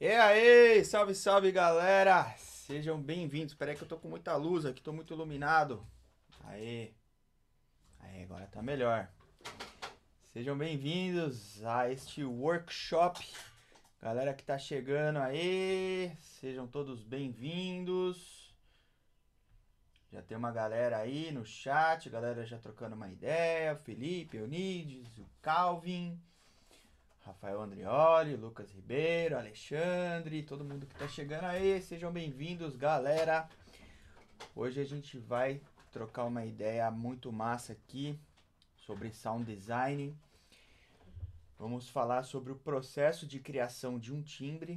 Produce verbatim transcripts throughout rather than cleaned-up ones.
E aí, salve, salve galera! Sejam bem-vindos. Espera aí que eu tô com muita luz aqui, tô muito iluminado. Aê, aê, agora tá melhor. Sejam bem-vindos a este workshop. Galera que tá chegando aí, sejam todos bem-vindos. Já tem uma galera aí no chat, galera já trocando uma ideia. Felipe, Eunides, o Calvin. Rafael Andrioli, Lucas Ribeiro, Alexandre, todo mundo que tá chegando aí, sejam bem-vindos, galera. Hoje a gente vai trocar uma ideia muito massa aqui sobre sound design. Vamos falar sobre o processo de criação de um timbre.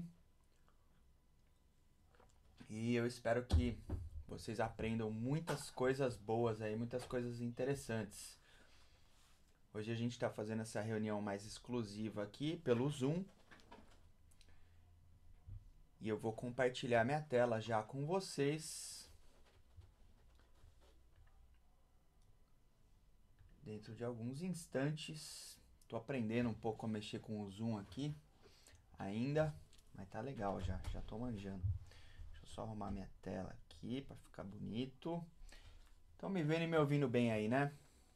E eu espero que vocês aprendam muitas coisas boas aí, muitas coisas interessantes. Hoje a gente está fazendo essa reunião mais exclusiva aqui pelo Zoom. E eu vou compartilhar minha tela já com vocês. Dentro de alguns instantes. Tô aprendendo um pouco a mexer com o Zoom aqui ainda, mas tá legal já, já tô manjando. Deixa eu só arrumar minha tela aqui para ficar bonito. Estão me vendo e me ouvindo bem aí, né?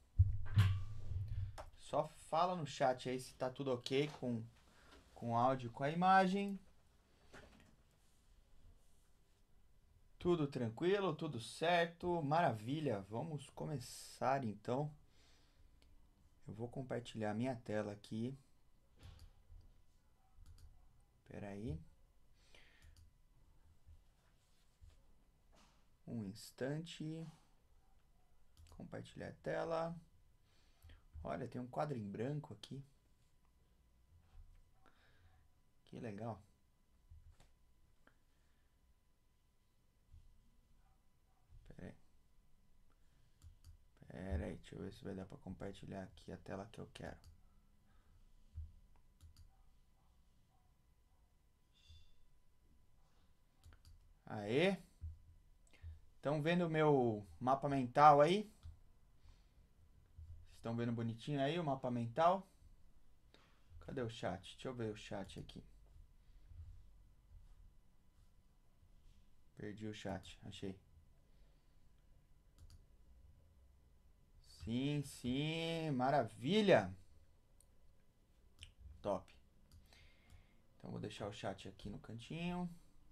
Só fala no chat aí se tá tudo ok com, com o áudio, com a imagem. Tudo tranquilo, tudo certo, maravilha. Vamos começar então. Eu vou compartilhar minha tela aqui. Espera aí. Um instante. Compartilhar a tela. Olha, tem um quadro em branco aqui. Que legal. Pera aí. Pera aí, deixa eu ver se vai dar pra compartilhar aqui a tela que eu quero. Aê! Estão vendo o meu mapa mental aí? Estão vendo bonitinho aí o mapa mental? Cadê o chat? Deixa eu ver o chat aqui. Perdi o chat, achei. Sim, sim, maravilha! Top. Então vou deixar o chat aqui no cantinho.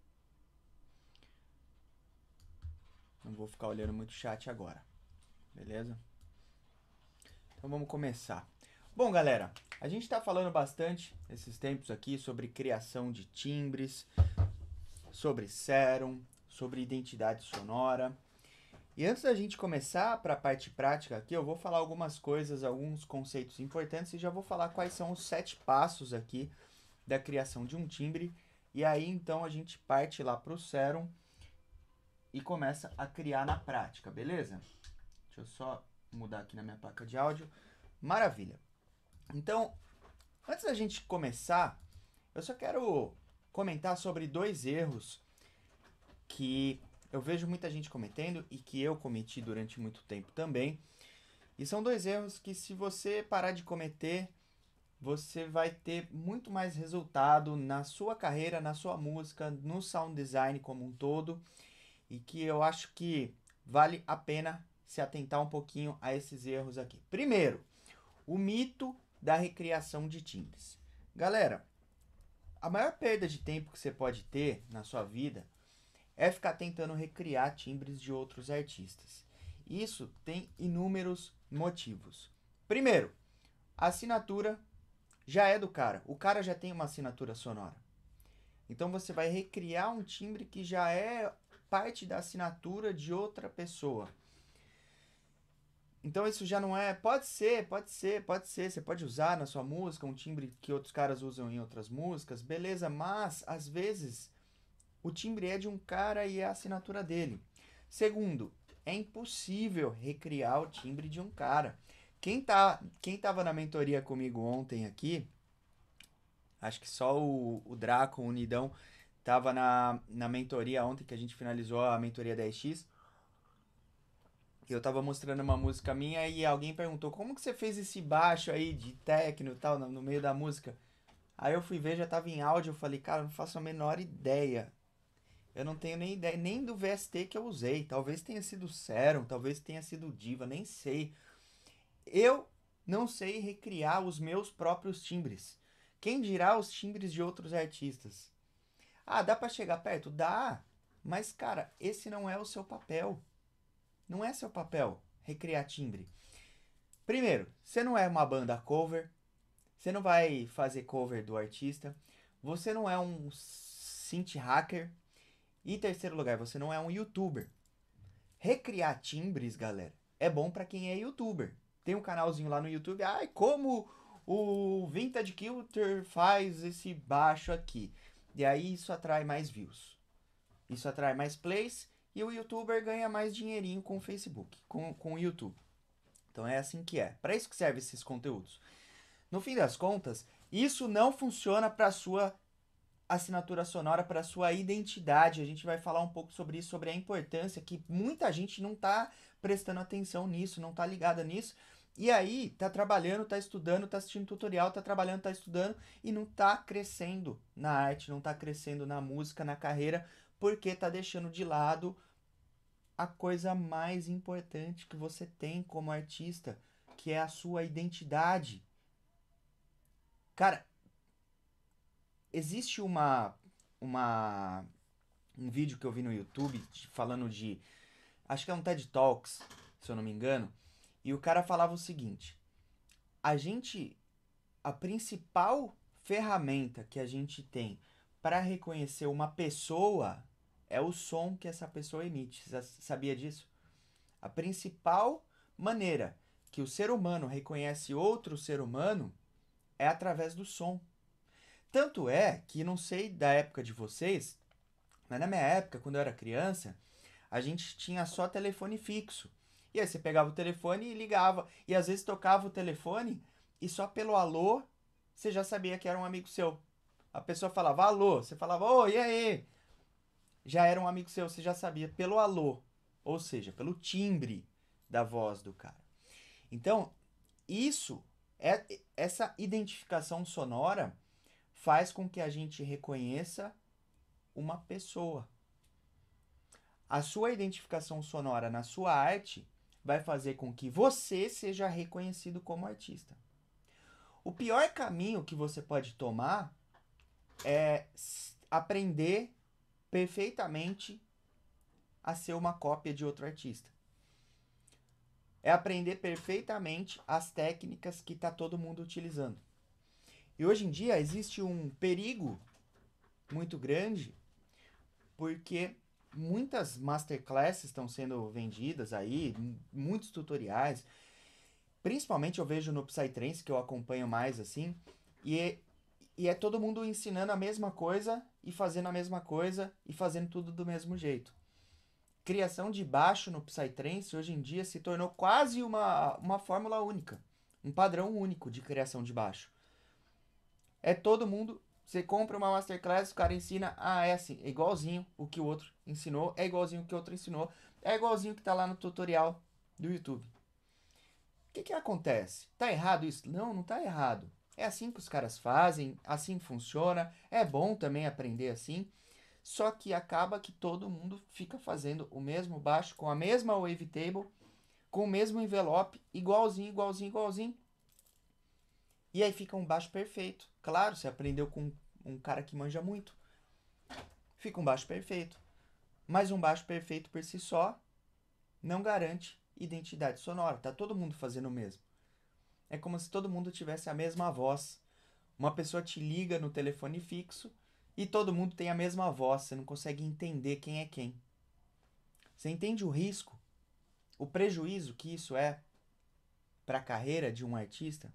Não vou ficar olhando muito o chat agora. Beleza? Então vamos começar. Bom, galera, a gente está falando bastante esses tempos aqui sobre criação de timbres, sobre serum, sobre identidade sonora. E antes da gente começar para a parte prática aqui, eu vou falar algumas coisas, alguns conceitos importantes e já vou falar quais são os sete passos aqui da criação de um timbre. E aí então a gente parte lá para o serum e começa a criar na prática, beleza? Deixa eu só mudar aqui na minha placa de áudio. Maravilha! Então, antes da gente começar, eu só quero comentar sobre dois erros que eu vejo muita gente cometendo e que eu cometi durante muito tempo também. E são dois erros que, se você parar de cometer, você vai ter muito mais resultado na sua carreira, na sua música, no sound design como um todo. E que eu acho que vale a pena se atentar um pouquinho a esses erros aqui. Primeiro, o mito da recriação de timbres. Galera, a maior perda de tempo que você pode ter na sua vida é ficar tentando recriar timbres de outros artistas. Isso tem inúmeros motivos. Primeiro, a assinatura já é do cara. O cara já tem uma assinatura sonora. Então você vai recriar um timbre que já é parte da assinatura de outra pessoa. Então isso já não é... Pode ser, pode ser, pode ser. Você pode usar na sua música um timbre que outros caras usam em outras músicas, beleza, mas às vezes o timbre é de um cara e é a assinatura dele. Segundo, é impossível recriar o timbre de um cara. Quem tá, quem tava na mentoria comigo ontem aqui, acho que só o, o Draco, o Unidão, tava na, na mentoria ontem, que a gente finalizou a mentoria dez x. Eu tava mostrando uma música minha e alguém perguntou: como que você fez esse baixo aí de techno e tal no, no meio da música? Aí eu fui ver, já tava em áudio, eu falei, cara, eu não faço a menor ideia. Eu não tenho nem ideia, nem do V S T que eu usei. Talvez tenha sido Serum, talvez tenha sido Diva, nem sei. Eu não sei recriar os meus próprios timbres. Quem dirá os timbres de outros artistas? Ah, dá pra chegar perto? Dá. Mas, cara, esse não é o seu papel. Não é seu papel recriar timbre. Primeiro, você não é uma banda cover. Você não vai fazer cover do artista. Você não é um synth hacker. E terceiro lugar, você não é um youtuber. Recriar timbres, galera, é bom pra quem é youtuber. Tem um canalzinho lá no YouTube, ai, como o Vintage Kilter faz esse baixo aqui. E aí isso atrai mais views. Isso atrai mais plays e o youtuber ganha mais dinheirinho com o Facebook, com, com o YouTube. Então é assim que é. Para isso que servem esses conteúdos. No fim das contas, isso não funciona para sua assinatura sonora, para sua identidade. A gente vai falar um pouco sobre isso, sobre a importância que muita gente não tá prestando atenção nisso, não tá ligada nisso. E aí, tá trabalhando, tá estudando, tá assistindo tutorial, tá trabalhando, tá estudando e não tá crescendo na arte, não tá crescendo na música, na carreira, porque tá deixando de lado a coisa mais importante que você tem como artista, que é a sua identidade. Cara, existe uma, uma um vídeo que eu vi no YouTube de- falando de, acho que é um TED Talks, se eu não me engano, e o cara falava o seguinte: a gente, a principal ferramenta que a gente tem para reconhecer uma pessoa é o som que essa pessoa emite. Você sabia disso? A principal maneira que o ser humano reconhece outro ser humano é através do som. Tanto é que, não sei da época de vocês, mas na minha época, quando eu era criança, a gente tinha só telefone fixo. E aí você pegava o telefone e ligava. E às vezes tocava o telefone e só pelo alô você já sabia que era um amigo seu. A pessoa falava alô, você falava oi, e aí? Já era um amigo seu, você já sabia pelo alô. Ou seja, pelo timbre da voz do cara. Então, isso, é essa identificação sonora faz com que a gente reconheça uma pessoa. A sua identificação sonora na sua arte vai fazer com que você seja reconhecido como artista. O pior caminho que você pode tomar é aprender perfeitamente a ser uma cópia de outro artista. É aprender perfeitamente as técnicas que está todo mundo utilizando. E hoje em dia existe um perigo muito grande porque muitas masterclasses estão sendo vendidas aí, muitos tutoriais. Principalmente eu vejo no Psytrance, que eu acompanho mais assim, e é, e é todo mundo ensinando a mesma coisa e fazendo a mesma coisa e fazendo tudo do mesmo jeito. Criação de baixo no Psytrance hoje em dia se tornou quase uma, uma fórmula única, um padrão único de criação de baixo. É todo mundo. Você compra uma masterclass, o cara ensina, ah, é assim, é igualzinho o que o outro ensinou, é igualzinho o que o outro ensinou, é igualzinho o que tá lá no tutorial do YouTube. O que que acontece? Tá errado isso? Não, não tá errado. É assim que os caras fazem, assim funciona, é bom também aprender assim, só que acaba que todo mundo fica fazendo o mesmo baixo com a mesma wavetable, com o mesmo envelope, igualzinho, igualzinho, igualzinho. E aí fica um baixo perfeito. Claro, você aprendeu com um cara que manja muito. Fica um baixo perfeito. Mas um baixo perfeito por si só não garante identidade sonora. Tá todo mundo fazendo o mesmo. É como se todo mundo tivesse a mesma voz. Uma pessoa te liga no telefone fixo e todo mundo tem a mesma voz. Você não consegue entender quem é quem. Você entende o risco, o prejuízo que isso é para a carreira de um artista?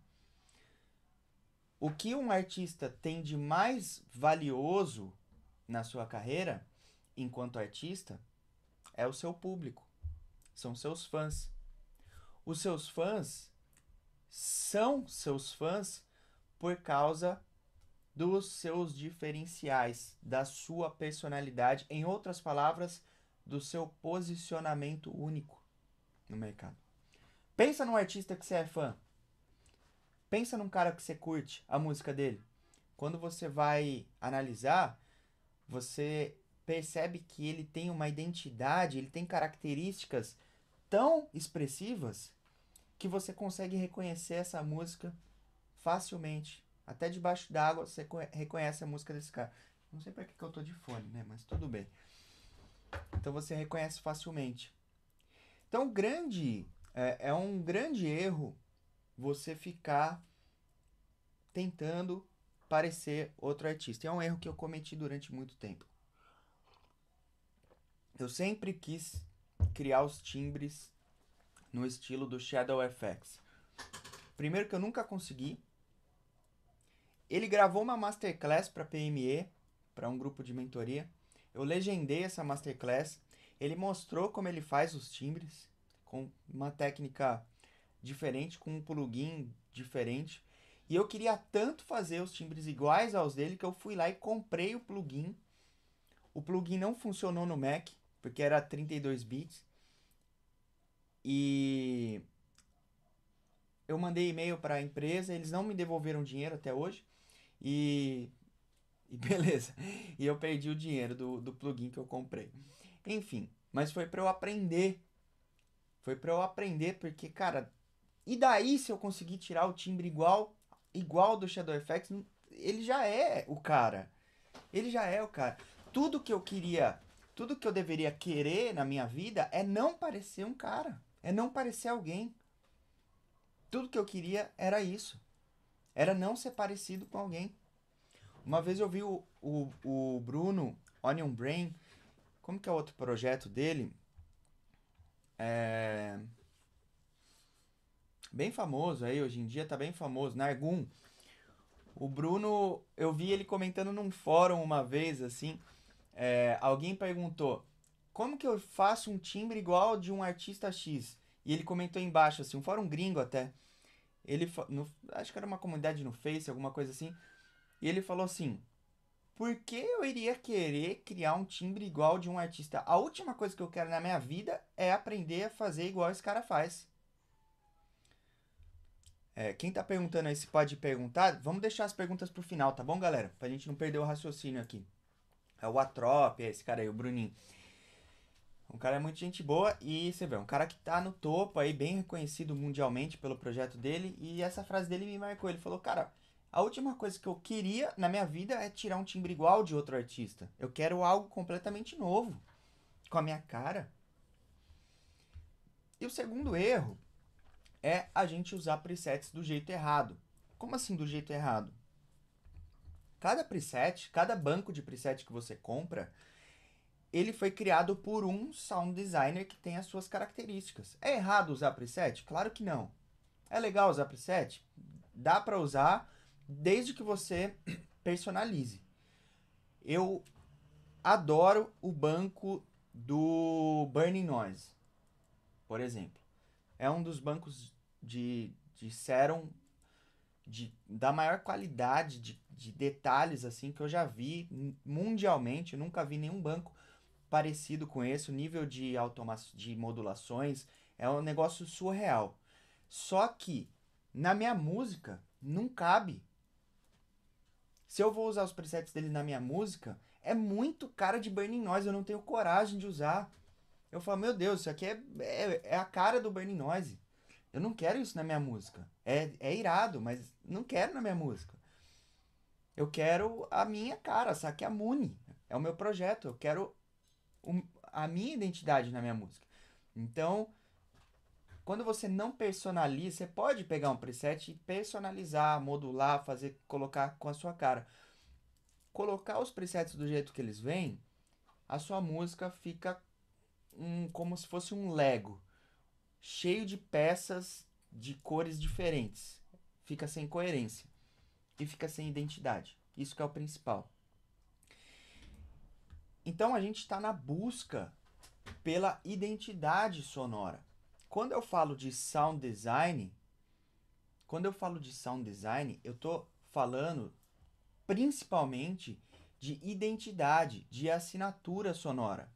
O que um artista tem de mais valioso na sua carreira, enquanto artista, é o seu público. São seus fãs. Os seus fãs são seus fãs por causa dos seus diferenciais, da sua personalidade, em outras palavras, do seu posicionamento único no mercado. Pensa num artista que você é fã. Pensa num cara que você curte a música dele. quando você vai analisar, você percebe que ele tem uma identidade, ele tem características tão expressivas que você consegue reconhecer essa música facilmente. Até debaixo d'água você reconhece a música desse cara. Não sei pra que, que eu tô de fone, né? Mas tudo bem. Então você reconhece facilmente. Então, grande é, é um grande erro você ficar tentando parecer outro artista. E é um erro que eu cometi durante muito tempo. Eu sempre quis criar os timbres no estilo do Shadow F X. Primeiro que eu nunca consegui. Ele gravou uma masterclass para P M E, para um grupo de mentoria. Eu legendei essa masterclass. Ele mostrou como ele faz os timbres, com uma técnica diferente, com um plugin diferente. E eu queria tanto fazer os timbres iguais aos dele que eu fui lá e comprei o plugin. O plugin não funcionou no Mac, porque era trinta e dois bits. E eu mandei e-mail para a empresa, eles não me devolveram dinheiro até hoje. E, e beleza. E eu perdi o dinheiro do, do plugin que eu comprei. Enfim, mas foi para eu aprender. Foi para eu aprender porque, cara, e daí se eu conseguir tirar o timbre igual igual do Shadow F X, ele já é o cara. Ele já é o cara. Tudo que eu queria, tudo que eu deveria querer na minha vida é não parecer um cara, é não parecer alguém. Tudo que eu queria era isso. Era não ser parecido com alguém. Uma vez eu vi o, o, o Bruno, Onion Brain, como que é o outro projeto dele? É... Bem famoso aí, hoje em dia tá bem famoso, Nargun. O Bruno, eu vi ele comentando num fórum uma vez, assim, é, alguém perguntou, como que eu faço um timbre igual de um artista X? E ele comentou embaixo, assim, um fórum gringo até. Ele, no, acho que era uma comunidade no Face, alguma coisa assim. E ele falou assim, por que eu iria querer criar um timbre igual de um artista? A última coisa que eu quero na minha vida é aprender a fazer igual esse cara faz. É, quem tá perguntando aí se pode perguntar, vamos deixar as perguntas pro final, tá bom, galera? Pra gente não perder o raciocínio aqui. É o Atrop, é esse cara aí, o Bruninho. Um cara é muito gente boa e você vê, um cara que tá no topo aí, bem reconhecido mundialmente pelo projeto dele. E essa frase dele me marcou. Ele falou, cara, a última coisa que eu queria na minha vida é tirar um timbre igual de outro artista. Eu quero algo completamente novo, com a minha cara. E o segundo erro é a gente usar presets do jeito errado. Como assim do jeito errado? Cada preset, cada banco de preset que você compra, ele foi criado por um sound designer que tem as suas características. É errado usar preset? Claro que não. É legal usar preset? Dá para usar desde que você personalize. Eu adoro o banco do Burning Noise, por exemplo. É um dos bancos de, de Serum de, da maior qualidade de, de detalhes assim que eu já vi mundialmente. Eu nunca vi nenhum banco parecido com esse. O nível de, automa de modulações é um negócio surreal. Só que na minha música não cabe. Se eu vou usar os presets dele na minha música, é muito cara de Burning Noise, eu não tenho coragem de usar. Eu falo, meu Deus, isso aqui é, é, é a cara do Burning Noise. Eu não quero isso na minha música. É, é irado, mas não quero na minha música. Eu quero a minha cara, Sakyamuni. É o meu projeto. Eu quero um, a minha identidade na minha música. Então, quando você não personaliza, você pode pegar um preset e personalizar, modular, fazer, colocar com a sua cara. Colocar os presets do jeito que eles vêm, a sua música fica um, como se fosse um Lego, cheio de peças de cores diferentes. Fica sem coerência e fica sem identidade. Isso que é o principal. Então a gente está na busca pela identidade sonora. Quando eu falo de sound design, quando eu falo de sound design, eu estou falando principalmente de identidade, de assinatura sonora.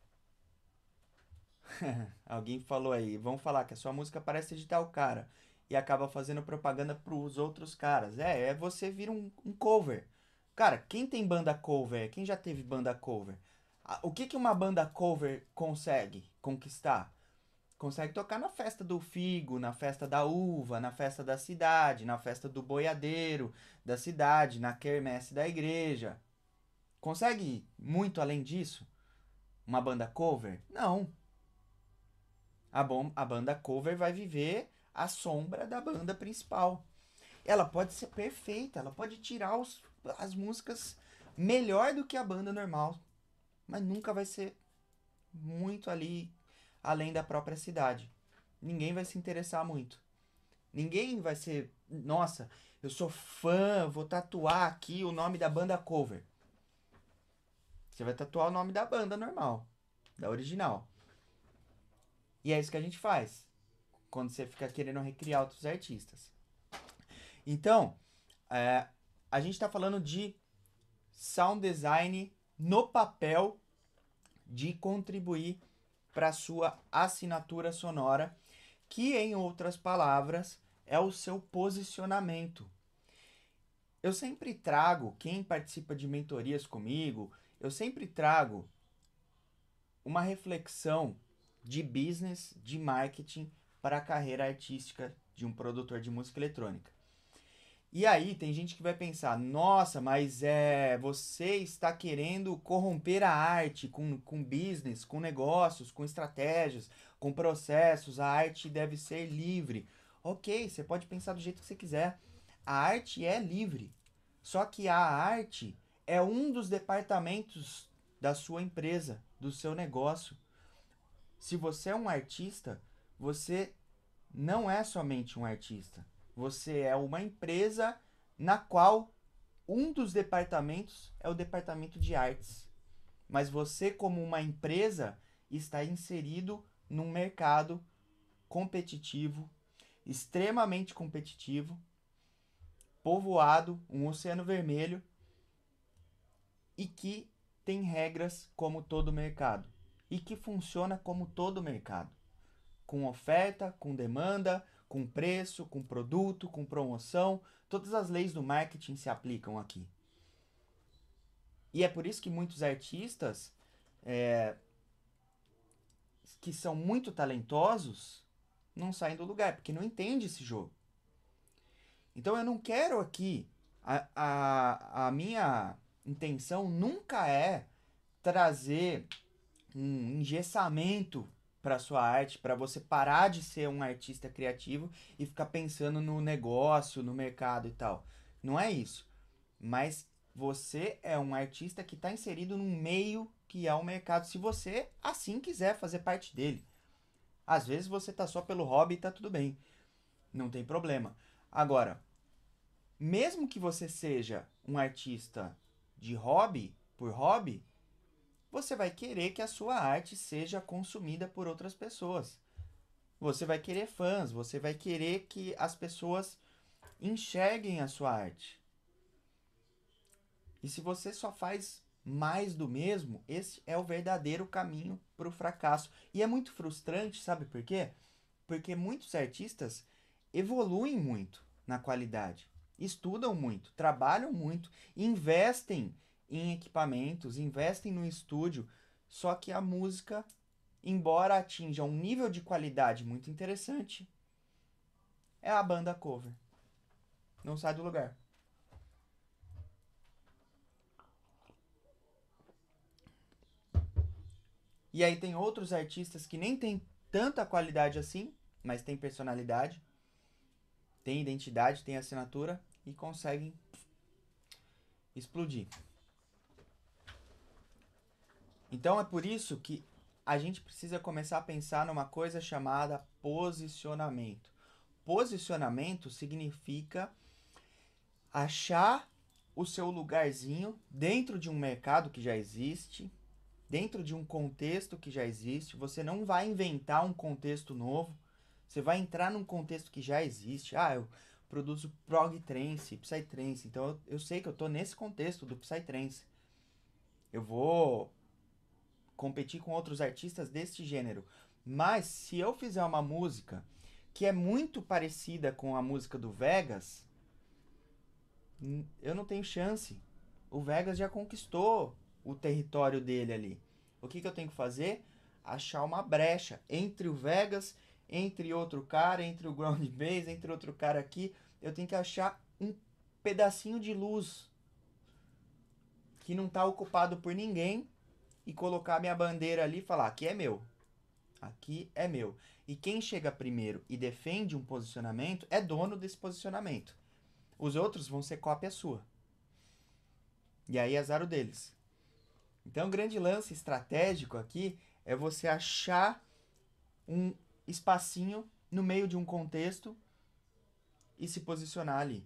Alguém falou aí, vamos falar que a sua música parece de tal cara. e acaba fazendo propaganda pros outros caras. É, é você vira um, um cover. Cara, quem tem banda cover? Quem já teve banda cover? Ah, o que que uma banda cover consegue conquistar? Consegue tocar na festa do figo, na festa da uva, na festa da cidade, na festa do boiadeiro da cidade, na quermesse da igreja. Consegue ir muito além disso? Uma banda cover? Não. A, bom, a banda cover vai viver à sombra da banda principal. Ela pode ser perfeita, ela pode tirar os, as músicas melhor do que a banda normal, mas nunca vai ser muito ali além da própria cidade. Ninguém vai se interessar muito. Ninguém vai ser, nossa, eu sou fã, vou tatuar aqui o nome da banda cover. Você vai tatuar o nome da banda normal, da original. E é isso que a gente faz quando você fica querendo recriar outros artistas. Então, é, a gente está falando de sound design no papel de contribuir para a sua assinatura sonora, que, em outras palavras, é o seu posicionamento. Eu sempre trago, quem participa de mentorias comigo, eu sempre trago uma reflexão de business, de marketing para a carreira artística de um produtor de música eletrônica. E aí tem gente que vai pensar, nossa, mas é você está querendo corromper a arte com, com business, com negócios, com estratégias, com processos, a arte deve ser livre. Ok, você pode pensar do jeito que você quiser. A arte é livre. Só que a arte é um dos departamentos da sua empresa, do seu negócio. Se você é um artista, você não é somente um artista. Você é uma empresa na qual um dos departamentos é o departamento de artes. Mas você, como uma empresa, está inserido num mercado competitivo, extremamente competitivo, povoado, um oceano vermelho, e que tem regras como todo mercado. E que funciona como todo mercado. Com oferta, com demanda, com preço, com produto, com promoção. Todas as leis do marketing se aplicam aqui. E é por isso que muitos artistas é, que são muito talentosos não saem do lugar, porque não entendem esse jogo. Então eu não quero aqui, a, a, a minha intenção nunca é trazer um engessamento para sua arte, para você parar de ser um artista criativo e ficar pensando no negócio, no mercado e tal. Não é isso. Mas você é um artista que está inserido num meio que é o mercado, se você assim quiser fazer parte dele. Às vezes você tá só pelo hobby e tá tudo bem. Não tem problema. Agora, mesmo que você seja um artista de hobby, por hobby, você vai querer que a sua arte seja consumida por outras pessoas. Você vai querer fãs, você vai querer que as pessoas enxerguem a sua arte. E se você só faz mais do mesmo, esse é o verdadeiro caminho para o fracasso. E é muito frustrante, sabe por quê? Porque muitos artistas evoluem muito na qualidade, estudam muito, trabalham muito, investem em equipamentos, investem no estúdio, só que a música, embora atinja um nível de qualidade muito interessante, é a banda cover. Não sai do lugar. E aí tem outros artistas que nem tem tanta qualidade assim, mas tem personalidade, tem identidade, tem assinatura e conseguem explodir. Então é por isso que a gente precisa começar a pensar numa coisa chamada posicionamento. Posicionamento significa achar o seu lugarzinho dentro de um mercado que já existe, dentro de um contexto que já existe. Você não vai inventar um contexto novo, você vai entrar num contexto que já existe. Ah, eu produzo prog trance, psytrance, então eu, eu sei que eu tô nesse contexto do psytrance. Eu vou competir com outros artistas deste gênero. Mas se eu fizer uma música que é muito parecida com a música do Vegas, eu não tenho chance. O Vegas já conquistou o território dele ali. O que, que eu tenho que fazer? Achar uma brecha entre o Vegas, entre outro cara, entre o ground bass, entre outro cara aqui. Eu tenho que achar um pedacinho de luz que não está ocupado por ninguém e colocar minha bandeira ali e falar: aqui é meu. Aqui é meu. E quem chega primeiro e defende um posicionamento é dono desse posicionamento. Os outros vão ser cópia sua. E aí é azar o deles. Então, o grande lance estratégico aqui é você achar um espacinho no meio de um contexto e se posicionar ali.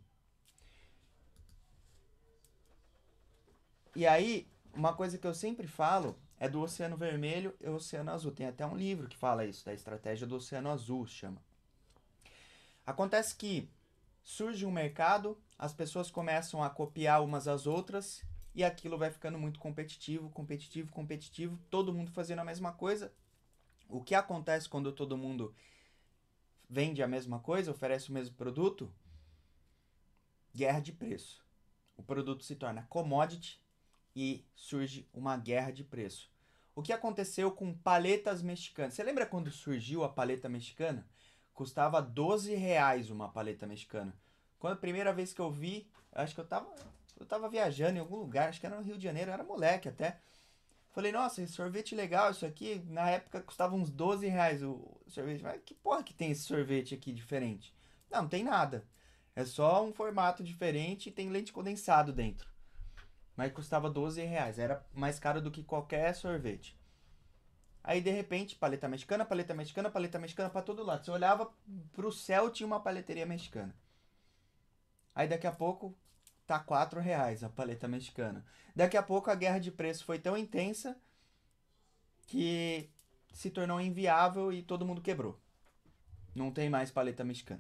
E aí, uma coisa que eu sempre falo é do Oceano Vermelho e Oceano Azul. Tem até um livro que fala isso, da estratégia do Oceano Azul, chama. Acontece que surge um mercado, as pessoas começam a copiar umas às outras e aquilo vai ficando muito competitivo, competitivo, competitivo, todo mundo fazendo a mesma coisa. O que acontece quando todo mundo vende a mesma coisa, oferece o mesmo produto? Guerra de preço. O produto se torna commodity e surge uma guerra de preço. O que aconteceu com paletas mexicanas? Você lembra quando surgiu a paleta mexicana? Custava doze reais uma paleta mexicana. Quando a primeira vez que eu vi, acho que eu tava, eu tava viajando em algum lugar, acho que era no Rio de Janeiro, eu era moleque até. Falei, nossa, esse sorvete legal, isso aqui, na época custava uns doze reais o sorvete. Mas que porra que tem esse sorvete aqui diferente? Não, não tem nada. É só um formato diferente e tem leite condensado dentro. Mas custava doze reais, era mais caro do que qualquer sorvete. Aí de repente, paleta mexicana, paleta mexicana, paleta mexicana pra todo lado. Você olhava pro céu, tinha uma paleteria mexicana. Aí daqui a pouco tá quatro reais a paleta mexicana. Daqui a pouco a guerra de preço foi tão intensa que se tornou inviável e todo mundo quebrou. Não tem mais paleta mexicana.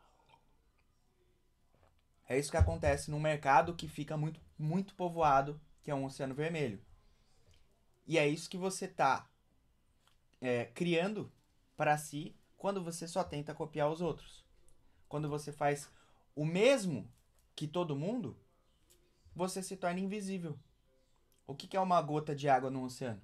É isso que acontece num mercado que fica muito, muito povoado, que é um Oceano Vermelho. E é isso que você tá é, criando para si quando você só tenta copiar os outros. Quando você faz o mesmo que todo mundo, você se torna invisível. O que é uma gota de água no oceano?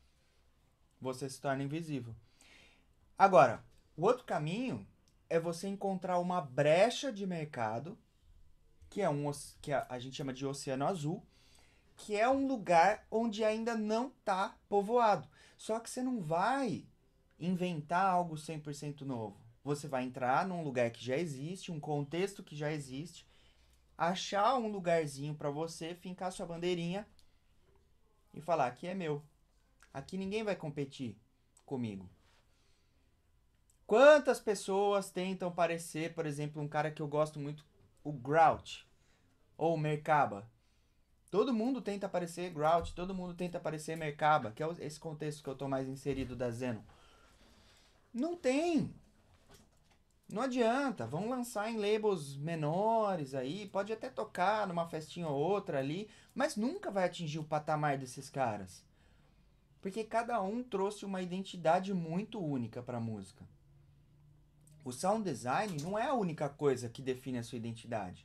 Você se torna invisível. Agora, o outro caminho é você encontrar uma brecha de mercado, que é um que a gente chama de Oceano Azul, que é um lugar onde ainda não está povoado. Só que você não vai inventar algo cem por cento novo. Você vai entrar num lugar que já existe, um contexto que já existe, achar um lugarzinho para você, fincar sua bandeirinha e falar: aqui é meu. Aqui ninguém vai competir comigo. Quantas pessoas tentam parecer, por exemplo, um cara que eu gosto muito, o Grouch ou o Merkaba? Todo mundo tenta parecer Grouch, todo mundo tenta parecer Merkaba, que é esse contexto que eu tô mais inserido da Zeno. Não tem. Não adianta, vão lançar em labels menores aí, pode até tocar numa festinha ou outra ali, mas nunca vai atingir o patamar desses caras. Porque cada um trouxe uma identidade muito única para a música. O sound design não é a única coisa que define a sua identidade,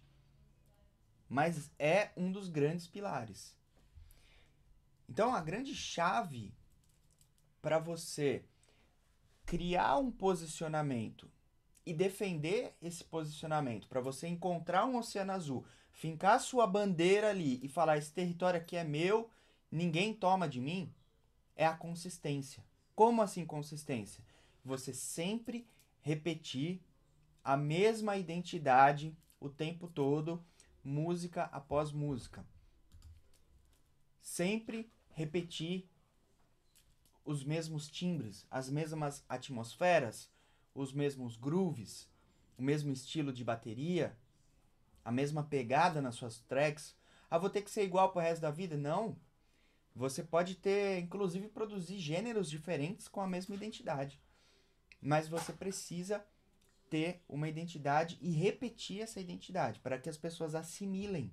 mas é um dos grandes pilares. Então, a grande chave para você criar um posicionamento e defender esse posicionamento, para você encontrar um oceano azul, fincar sua bandeira ali e falar: esse território aqui é meu, ninguém toma de mim, é a consistência. Como assim consistência? Você sempre repetir a mesma identidade o tempo todo, música após música. Sempre repetir os mesmos timbres, as mesmas atmosferas, os mesmos grooves, o mesmo estilo de bateria, a mesma pegada nas suas tracks. Ah, vou ter que ser igual pro resto da vida? Não. Você pode ter, inclusive, produzir gêneros diferentes com a mesma identidade. Mas você precisa ter uma identidade e repetir essa identidade para que as pessoas assimilem.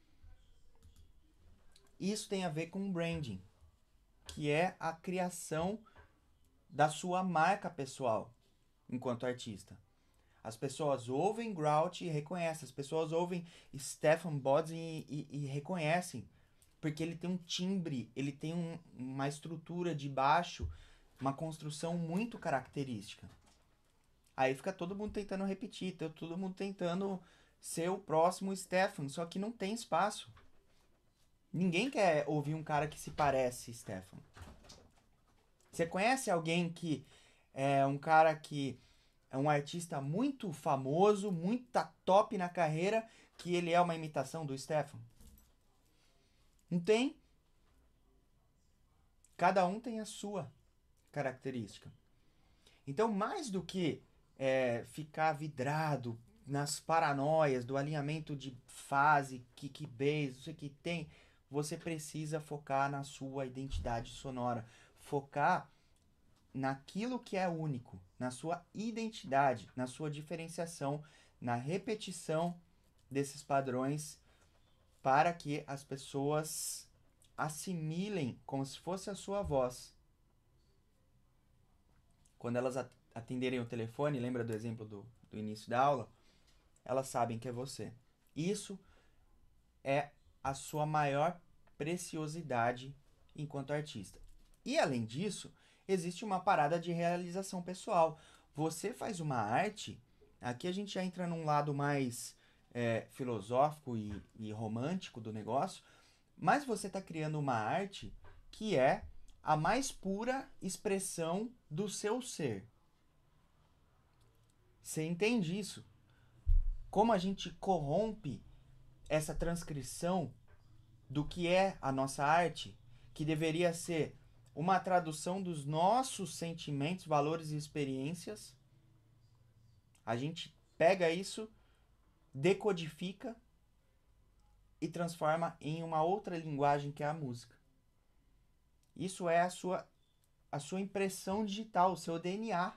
Isso tem a ver com branding, que é a criação da sua marca pessoal enquanto artista. As pessoas ouvem Grout e reconhecem. As pessoas ouvem Stefan Bodzin e, e, e reconhecem. Porque ele tem um timbre, ele tem um, uma estrutura de baixo, uma construção muito característica. Aí fica todo mundo tentando repetir, todo mundo tentando ser o próximo Stefan, só que não tem espaço. Ninguém quer ouvir um cara que se parece Stefan. Você conhece alguém que é um cara que é um artista muito famoso, muito top na carreira, que ele é uma imitação do Stefan? Não tem. Cada um tem a sua característica. Então, mais do que é, ficar vidrado nas paranoias do alinhamento de fase, kick bass, não sei o que tem, você precisa focar na sua identidade sonora. Focar naquilo que é único, na sua identidade, na sua diferenciação, na repetição desses padrões, para que as pessoas assimilem como se fosse a sua voz. Quando elas atenderem o telefone, lembra do exemplo do, do início da aula? Elas sabem que é você. Isso é a sua maior preciosidade enquanto artista. E além disso, existe uma parada de realização pessoal. Você faz uma arte, aqui a gente já entra num lado mais é, filosófico e, e romântico do negócio, mas você está criando uma arte que é a mais pura expressão do seu ser. Você entende isso? Como a gente corrompe essa transcrição do que é a nossa arte, que deveria ser uma tradução dos nossos sentimentos, valores e experiências. A gente pega isso, decodifica e transforma em uma outra linguagem que é a música. Isso é a sua, a sua impressão digital, o seu D N A.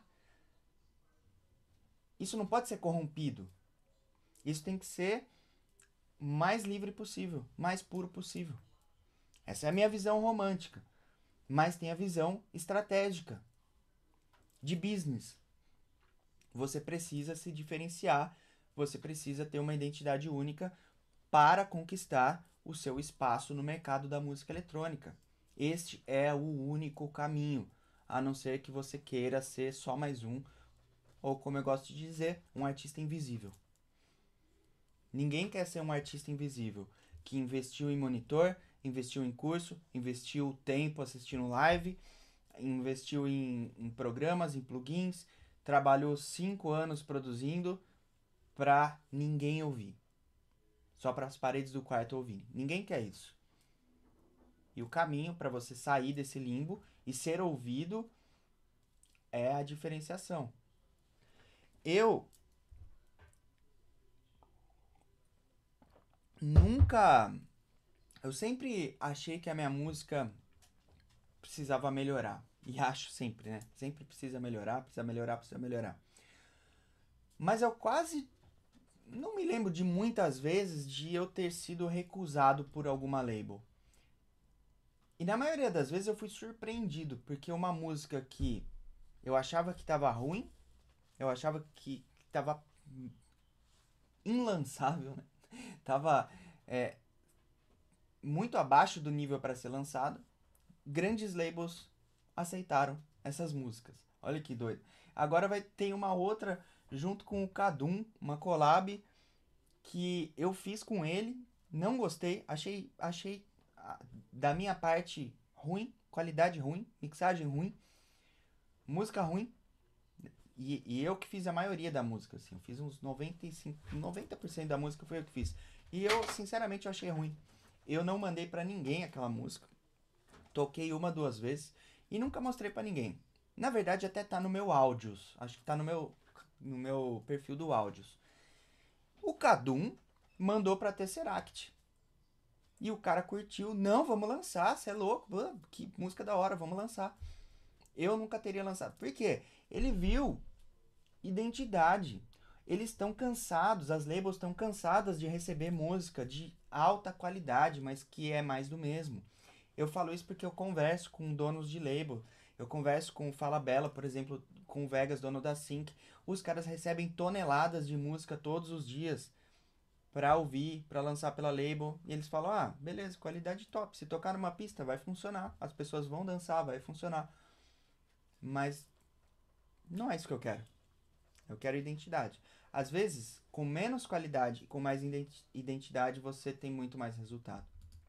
Isso não pode ser corrompido. Isso tem que ser mais livre possível, mais puro possível. Essa é a minha visão romântica. Mas tem a visão estratégica, de business. Você precisa se diferenciar, você precisa ter uma identidade única para conquistar o seu espaço no mercado da música eletrônica. Este é o único caminho, a não ser que você queira ser só mais um, ou como eu gosto de dizer, um artista invisível. Ninguém quer ser um artista invisível, que investiu em monitor, investiu em curso, investiu tempo assistindo live, investiu em, em programas, em plugins, trabalhou cinco anos produzindo para ninguém ouvir. Só para as paredes do quarto ouvirem. Ninguém quer isso. E o caminho para você sair desse limbo e ser ouvido é a diferenciação. Eu nunca... Eu sempre achei que a minha música precisava melhorar. E acho sempre, né? Sempre precisa melhorar, precisa melhorar, precisa melhorar. Mas eu quase não me lembro de muitas vezes de eu ter sido recusado por alguma label. E na maioria das vezes eu fui surpreendido, porque uma música que eu achava que estava ruim, eu achava que estava inlançável, né? Tava é, muito abaixo do nível para ser lançado, grandes labels aceitaram essas músicas. Olha que doido. Agora vai ter uma outra junto com o Kadum, uma collab que eu fiz com ele, não gostei, achei, achei da minha parte ruim, qualidade ruim, mixagem ruim, música ruim. E, e eu que fiz a maioria da música, assim, eu fiz uns noventa e cinco, noventa por cento da música foi eu que fiz. E eu, sinceramente, eu achei ruim. Eu não mandei pra ninguém aquela música. Toquei uma, duas vezes e nunca mostrei pra ninguém. Na verdade, até tá no meu áudios. Acho que tá no meu, no meu perfil do áudios. O Kadum mandou pra Tesseract. E o cara curtiu. Não, vamos lançar, você é louco. Que música da hora, vamos lançar. Eu nunca teria lançado. Por quê? Ele viu identidade. Eles estão cansados, as labels estão cansadas de receber música de alta qualidade, mas que é mais do mesmo. Eu falo isso porque eu converso com donos de label. Eu converso com o Fala Bela, por exemplo, com o Vegas, dono da Sync. Os caras recebem toneladas de música todos os dias pra ouvir, pra lançar pela label. E eles falam, ah, beleza, qualidade top. Se tocar numa pista, vai funcionar. As pessoas vão dançar, vai funcionar. Mas não é isso que eu quero. Eu quero identidade. Às vezes, com menos qualidade e com mais identi- identidade, você tem muito mais resultado.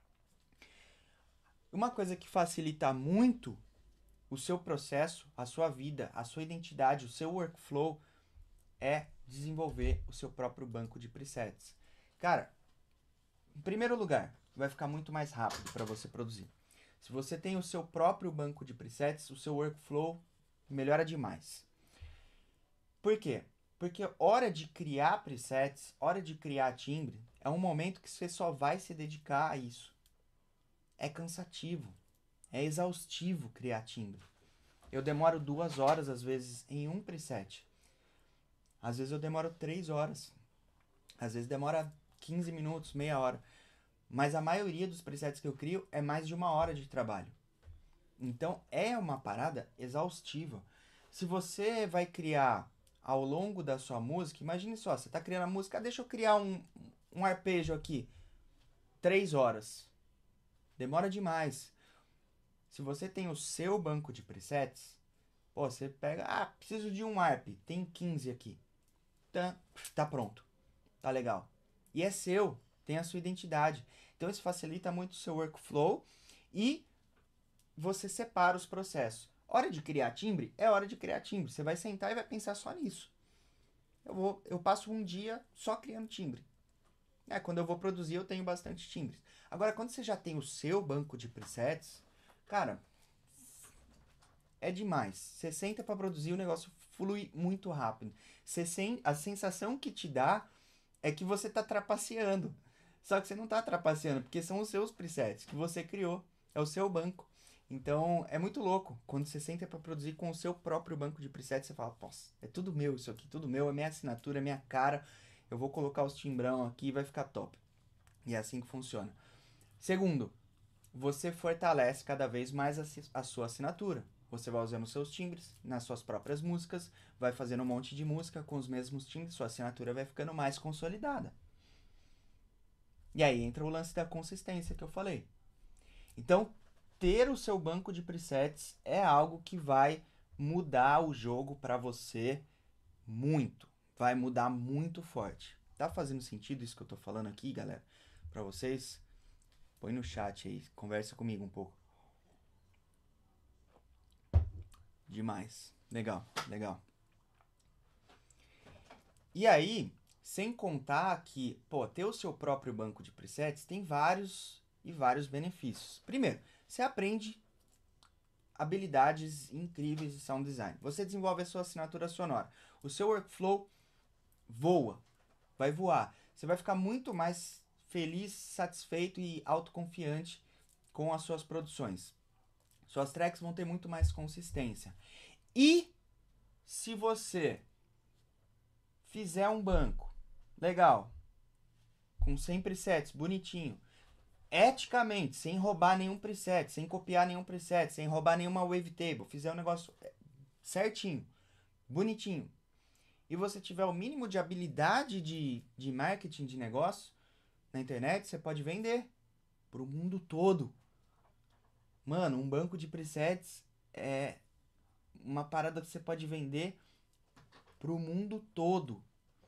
Uma coisa que facilita muito o seu processo, a sua vida, a sua identidade, o seu workflow é desenvolver o seu próprio banco de presets. Cara, em primeiro lugar, vai ficar muito mais rápido para você produzir. Se você tem o seu próprio banco de presets, o seu workflow melhora demais. Por quê? Porque hora de criar presets, hora de criar timbre, é um momento que você só vai se dedicar a isso. É cansativo, é exaustivo criar timbre. Eu demoro duas horas, às vezes, em um preset. Às vezes eu demoro três horas. Às vezes demora quinze minutos, meia hora. Mas a maioria dos presets que eu crio é mais de uma hora de trabalho. Então é uma parada exaustiva. Se você vai criar ao longo da sua música, imagine só, você está criando a música, ah, deixa eu criar um, um arpejo aqui. Três horas. Demora demais. Se você tem o seu banco de presets, pô, você pega, ah, preciso de um arp, tem quinze aqui. Tá, tá pronto. Tá legal. E é seu, tem a sua identidade. Então isso facilita muito o seu workflow e você separa os processos. Hora de criar timbre, é hora de criar timbre. Você vai sentar e vai pensar só nisso. Eu, vou, eu passo um dia só criando timbre. É, quando eu vou produzir, eu tenho bastante timbres. Agora, quando você já tem o seu banco de presets, cara, é demais. Você senta para produzir, o negócio flui muito rápido. Você sen... A sensação que te dá é que você tá trapaceando. Só que você não tá trapaceando, porque são os seus presets que você criou. É o seu banco. Então, é muito louco. Quando você senta para produzir com o seu próprio banco de presets, você fala, poxa, é tudo meu isso aqui, tudo meu, é minha assinatura, é minha cara. Eu vou colocar os timbrão aqui e vai ficar top. E é assim que funciona. Segundo, você fortalece cada vez mais a, a sua assinatura. Você vai usando seus timbres nas suas próprias músicas, vai fazendo um monte de música com os mesmos timbres, sua assinatura vai ficando mais consolidada. E aí entra o lance da consistência que eu falei. Então, ter o seu banco de presets é algo que vai mudar o jogo para você muito. Vai mudar muito forte. Tá fazendo sentido isso que eu tô falando aqui, galera? Para vocês? Põe no chat aí, conversa comigo um pouco. Demais. Legal, legal. E aí, sem contar que, pô, ter o seu próprio banco de presets tem vários e vários benefícios. Primeiro, você aprende habilidades incríveis de sound design. Você desenvolve a sua assinatura sonora. O seu workflow voa, vai voar. Você vai ficar muito mais feliz, satisfeito e autoconfiante com as suas produções. Suas tracks vão ter muito mais consistência. E se você fizer um banco legal, com cem presets, bonitinho, eticamente, sem roubar nenhum preset, sem copiar nenhum preset, sem roubar nenhuma wavetable, fizer um negócio certinho, bonitinho, e você tiver o mínimo de habilidade de, de marketing de negócio na internet, você pode vender pro mundo todo. Mano, um banco de presets é uma parada que você pode vender pro mundo todo.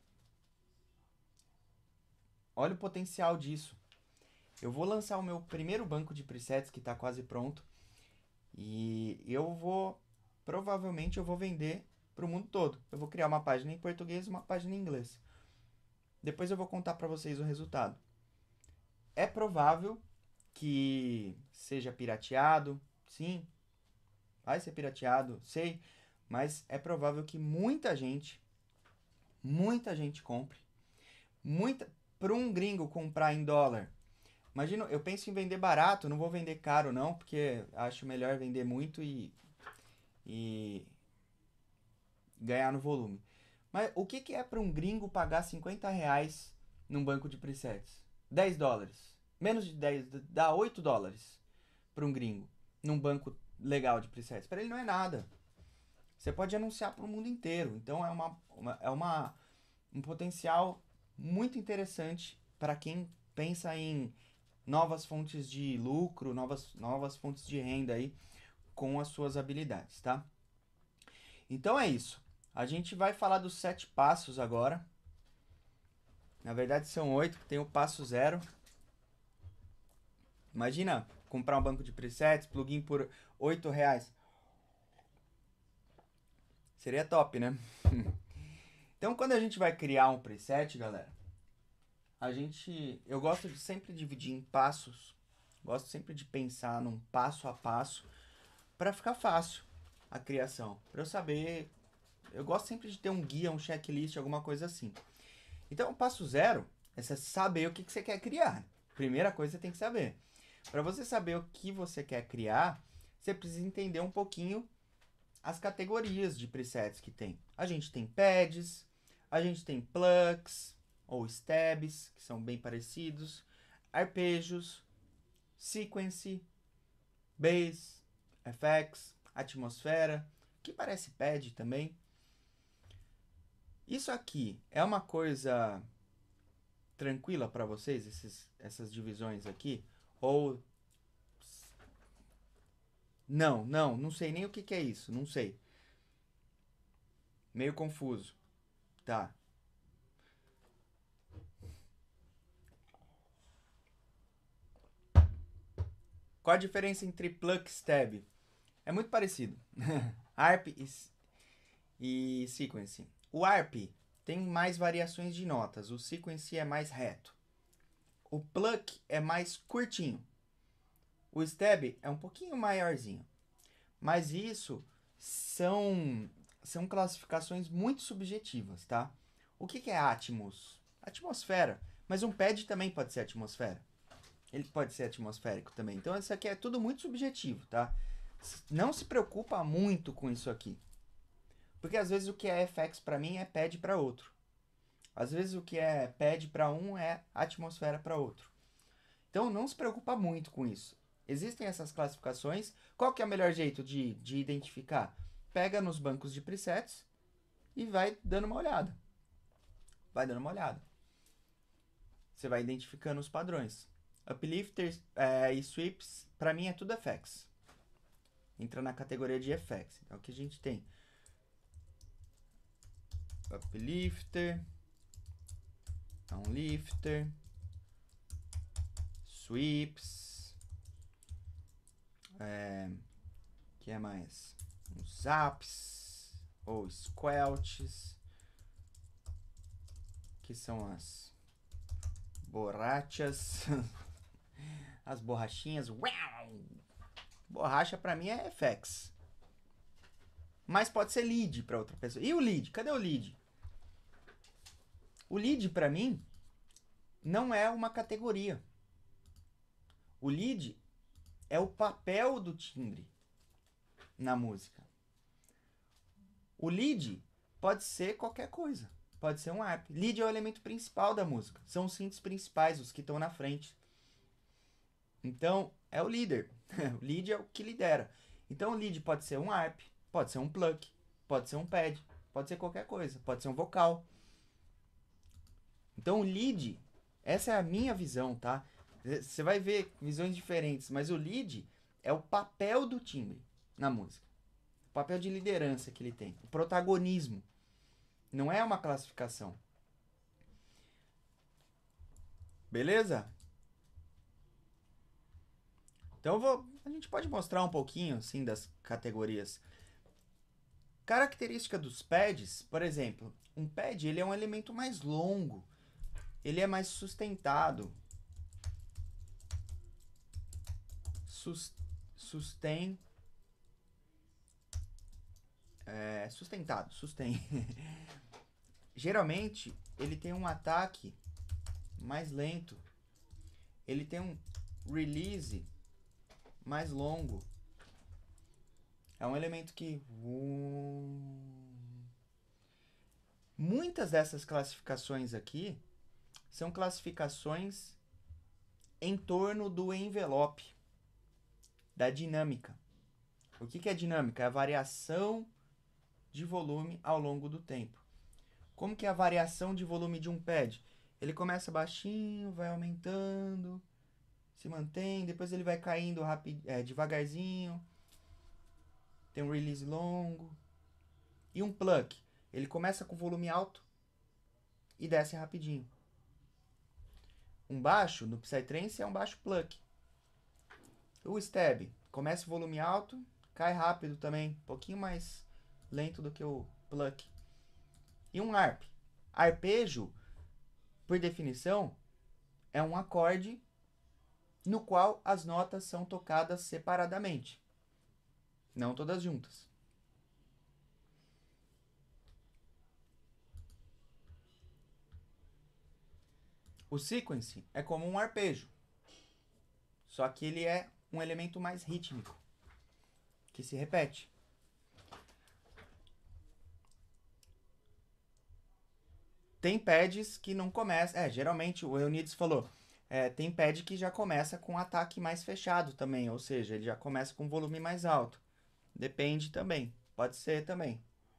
Olha o potencial disso. Eu vou lançar o meu primeiro banco de presets que está quase pronto. E eu vou, provavelmente eu vou vender para o mundo todo. Eu vou criar uma página em português e uma página em inglês. Depois eu vou contar para vocês o resultado. É provável que seja pirateado, sim. Vai ser pirateado, sei. Mas é provável que muita gente, muita gente compre. Muita, para um gringo comprar em dólar. Imagina, eu penso em vender barato, não vou vender caro não, porque acho melhor vender muito e, e ganhar no volume. Mas o que, que é para um gringo pagar cinquenta reais num banco de presets? dez dólares. Menos de dez, dá oito dólares para um gringo num banco legal de presets? Para ele não é nada. Você pode anunciar para o mundo inteiro. Então é, uma, uma, é uma, um potencial muito interessante para quem pensa em novas fontes de lucro, novas, novas fontes de renda aí com as suas habilidades, tá? Então é isso. A gente vai falar dos sete passos agora. Na verdade são oito, tem o passo zero. Imagina comprar um banco de presets, plugin por oito reais. Seria top, né? Então quando a gente vai criar um preset, galera, a gente, eu gosto de sempre dividir em passos. Gosto sempre de pensar num passo a passo para ficar fácil a criação, para eu saber. Eu gosto sempre de ter um guia, um checklist, alguma coisa assim. Então, o passo zero é você saber o que, que você quer criar. Primeira coisa você tem que saber. Para você saber o que você quer criar, você precisa entender um pouquinho as categorias de presets que tem. A gente tem pads, a gente tem plugs ou stabs, que são bem parecidos, arpejos, sequence, bass, F X, atmosfera, que parece pad também. Isso aqui é uma coisa tranquila para vocês, esses, essas divisões aqui? Ou não, não, não sei nem o que, que é isso, não sei. Meio confuso. Tá. Qual a diferença entre plug e stab? É muito parecido. Arp e, e sequence. O arp tem mais variações de notas, o sequence é mais reto. O plug é mais curtinho. O stab é um pouquinho maiorzinho. Mas isso são, são classificações muito subjetivas, tá? O que, que é Atmos? Atmosfera. Mas um pad também pode ser atmosfera. Ele pode ser atmosférico também. Então isso aqui é tudo muito subjetivo, tá? Não se preocupa muito com isso aqui. Porque às vezes o que é F X para mim é pad para outro. Às vezes o que é pad para um é atmosfera para outro. Então não se preocupa muito com isso. Existem essas classificações. Qual que é o melhor jeito de, de identificar? Pega nos bancos de presets e vai dando uma olhada. Vai dando uma olhada. Você vai identificando os padrões. Uplifters é, e sweeps, para mim é tudo F X. Entra na categoria de F X. Então aqui a gente tem uplifter, downlifter, sweeps, é, que é mais? Os zaps ou squelches, que são as borrachas, as borrachinhas. Borracha pra mim é F X. Mas pode ser lead pra outra pessoa. E o lead? Cadê o lead? O lead pra mim não é uma categoria. O lead é o papel do timbre na música. O lead pode ser qualquer coisa. Pode ser um arp. Lead é o elemento principal da música. São os synths principais, os que estão na frente. Então, é o líder. O lead é o que lidera. Então, o lead pode ser um arp, pode ser um plug, pode ser um pad, pode ser qualquer coisa. Pode ser um vocal. Então, o lead, essa é a minha visão, tá? Você vai ver visões diferentes, mas o lead é o papel do timbre na música. O papel de liderança que ele tem. O protagonismo. Não é uma classificação. Beleza? Então eu vou, a gente pode mostrar um pouquinho assim das categorias. Característica dos pads, por exemplo, um pad ele é um elemento mais longo. Ele é mais sustentado. Sus, sustain. É, sustentado, sustain. Geralmente, ele tem um ataque mais lento. Ele tem um release mais longo. É um elemento que... Muitas dessas classificações aqui são classificações em torno do envelope, da dinâmica. O que, que é dinâmica? É a variação de volume ao longo do tempo. Como que é a variação de volume de um pad? Ele começa baixinho, vai aumentando, se mantém, depois ele vai caindo rapid, é, devagarzinho, tem um release longo. E um pluck? Ele começa com volume alto e desce rapidinho. Um baixo, no Psytrance, é um baixo pluck. O stab, começa o volume alto, cai rápido também, um pouquinho mais lento do que o pluck. E um arp. Arpejo, por definição, é um acorde no qual as notas são tocadas separadamente, não todas juntas. O sequence é como um arpejo, só que ele é um elemento mais rítmico, que se repete. Tem pads que não começam. É, geralmente o Eunides falou. É, tem pad que já começa com um ataque mais fechado também, ou seja, ele já começa com volume mais alto. Depende também, pode ser também.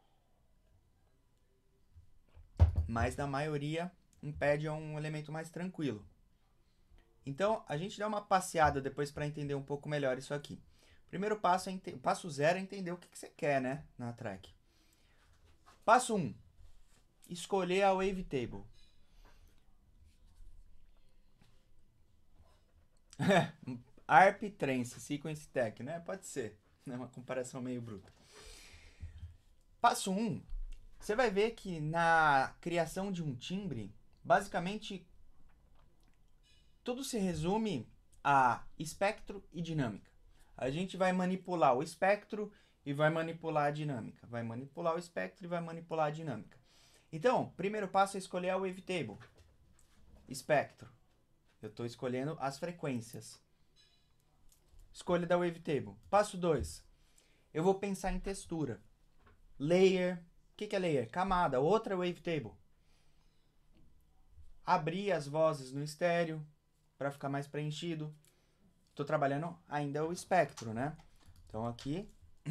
Mas na maioria, um pad é um elemento mais tranquilo. Então, a gente dá uma passeada depois para entender um pouco melhor isso aqui. Primeiro passo, é passo zero é entender o que, que você quer, né, na track. Passo um, escolher a wavetable. Arp, trance, sequence tech, né? Pode ser. É uma comparação meio bruta. Passo um, você vai ver que na criação de um timbre, basicamente, tudo se resume a espectro e dinâmica. A gente vai manipular o espectro e vai manipular a dinâmica. Vai manipular o espectro e vai manipular a dinâmica. Então, primeiro passo é escolher a wavetable. Espectro. Eu estou escolhendo as frequências. Escolha da wavetable. Passo dois. Eu vou pensar em textura. Layer. O que, que é layer? Camada. Outra wavetable. Abrir as vozes no estéreo para ficar mais preenchido. Estou trabalhando ainda o espectro, né? Então aqui...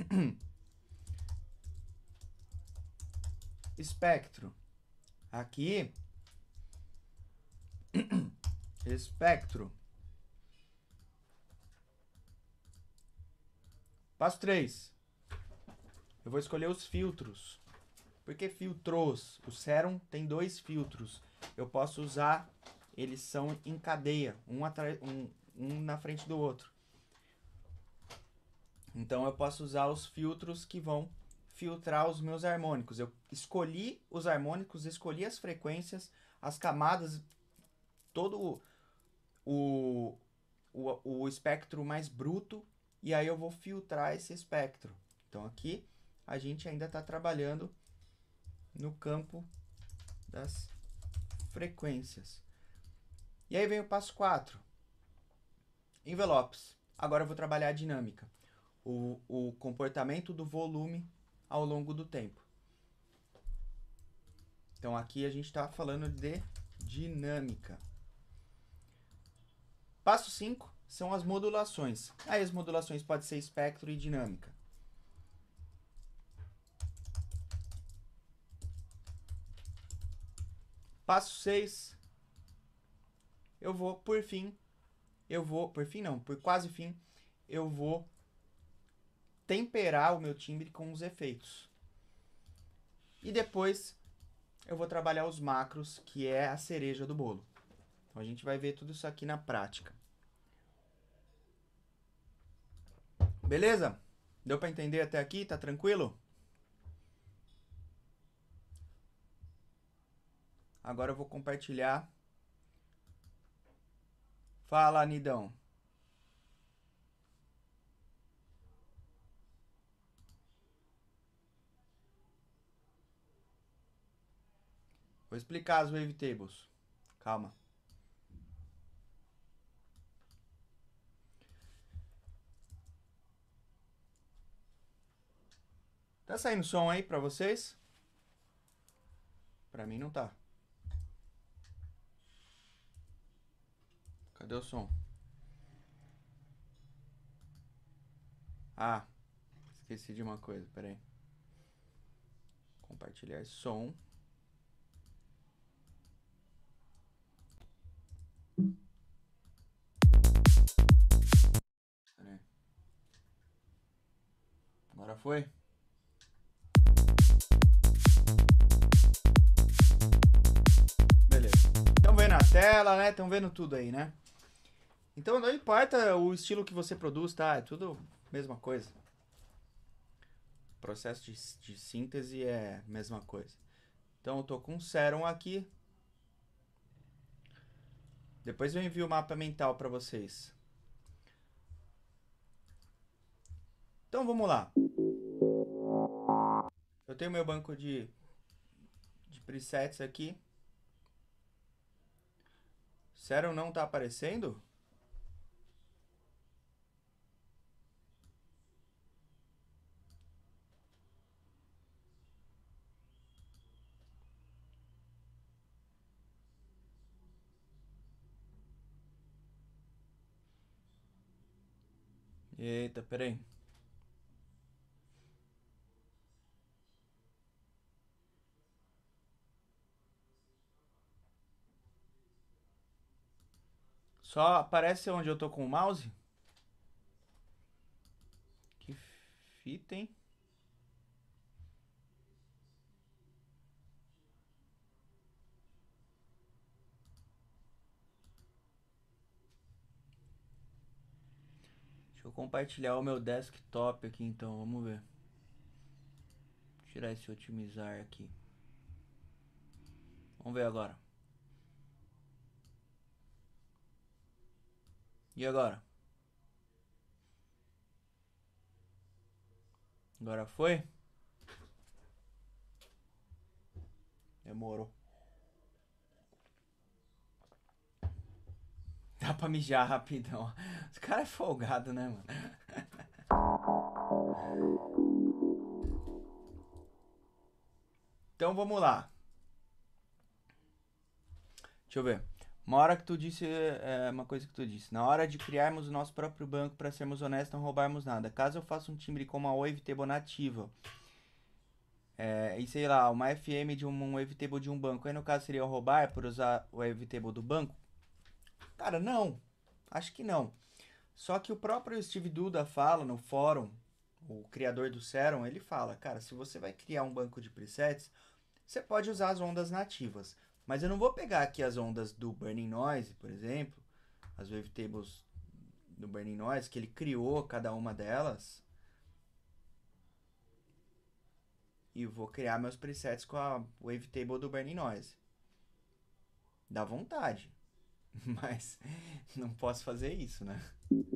espectro. Aqui... espectro. Passo três. Eu vou escolher os filtros. Por que filtros? O Serum tem dois filtros. Eu posso usar, eles são em cadeia, um, atrás, um, um na frente do outro. Então eu posso usar os filtros que vão filtrar os meus harmônicos. Eu escolhi os harmônicos, escolhi as frequências, as camadas, todo o, o, o espectro mais bruto, e aí eu vou filtrar esse espectro. Então aqui a gente ainda está trabalhando no campo das frequências. E aí vem o passo quatro. Envelopes. Agora eu vou trabalhar a dinâmica. O, o comportamento do volume ao longo do tempo. Então aqui a gente está falando de dinâmica. Passo cinco são as modulações. Aí as modulações podem ser espectro e dinâmica. Passo seis, eu vou, por fim, eu vou, por fim não, por quase fim, eu vou temperar o meu timbre com os efeitos. E depois eu vou trabalhar os macros, que é a cereja do bolo. Então a gente vai ver tudo isso aqui na prática. Beleza? Deu para entender até aqui? Tá tranquilo? Agora eu vou compartilhar. Fala, Nidão. Vou explicar as wavetables. Calma. Tá saindo som aí pra vocês? Pra mim não tá. Cadê o som? Ah. esqueci de uma coisa, peraí. Compartilhar som. Peraí. Agora foi? Beleza. Estão vendo a tela, né? Estão vendo tudo aí, né? Então não importa o estilo que você produz, tá? É tudo mesma coisa. O processo de, de síntese é a mesma coisa. Então eu tô com um Serum aqui. Depois eu envio o mapa mental para vocês. Então vamos lá. Eu tenho meu banco de, de presets aqui. Serum não tá aparecendo? Eita, peraí. Só aparece onde eu tô com o mouse? Que fita, hein? Deixa eu compartilhar o meu desktop aqui então, vamos ver. Vou tirar esse otimizar aqui. Vamos ver agora. E agora? Agora foi? Demorou. Dá pra mijar rapidão. Os caras é folgado, né, mano? Então vamos lá. Deixa eu ver. Uma hora que tu disse, é, uma coisa que tu disse. Na hora de criarmos o nosso próprio banco, para sermos honestos, não roubarmos nada. Caso eu faça um timbre com uma wavetable nativa, é, e sei lá, uma F M de um, um wavetable de um banco, aí no caso seria roubar por usar o wavetable do banco? Cara, não. Acho que não. Só que o próprio Steve Duda fala no fórum, o criador do Serum, ele fala, cara, se você vai criar um banco de presets, você pode usar as ondas nativas. Mas eu não vou pegar aqui as ondas do Burning Noise, por exemplo, as wavetables do Burning Noise, que ele criou cada uma delas, e vou criar meus presets com a wavetable do Burning Noise. Dá vontade, mas não posso fazer isso, né?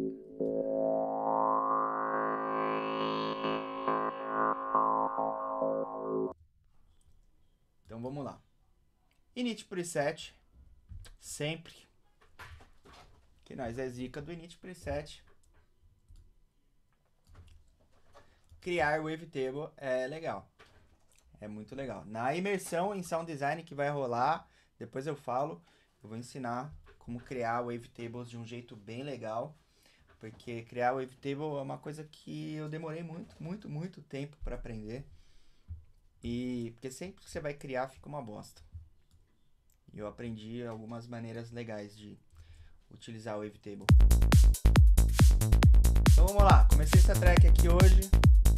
Então vamos lá. Init preset, sempre. Que nós é zica do init preset. Criar wavetable é legal. É muito legal. Na imersão em Sound Design que vai rolar, depois eu falo, eu vou ensinar como criar wavetables de um jeito bem legal. Porque criar wavetable é uma coisa que eu demorei muito, muito, muito tempo para aprender. E porque sempre que você vai criar fica uma bosta. E eu aprendi algumas maneiras legais de utilizar o wavetable. Então vamos lá, comecei essa track aqui hoje.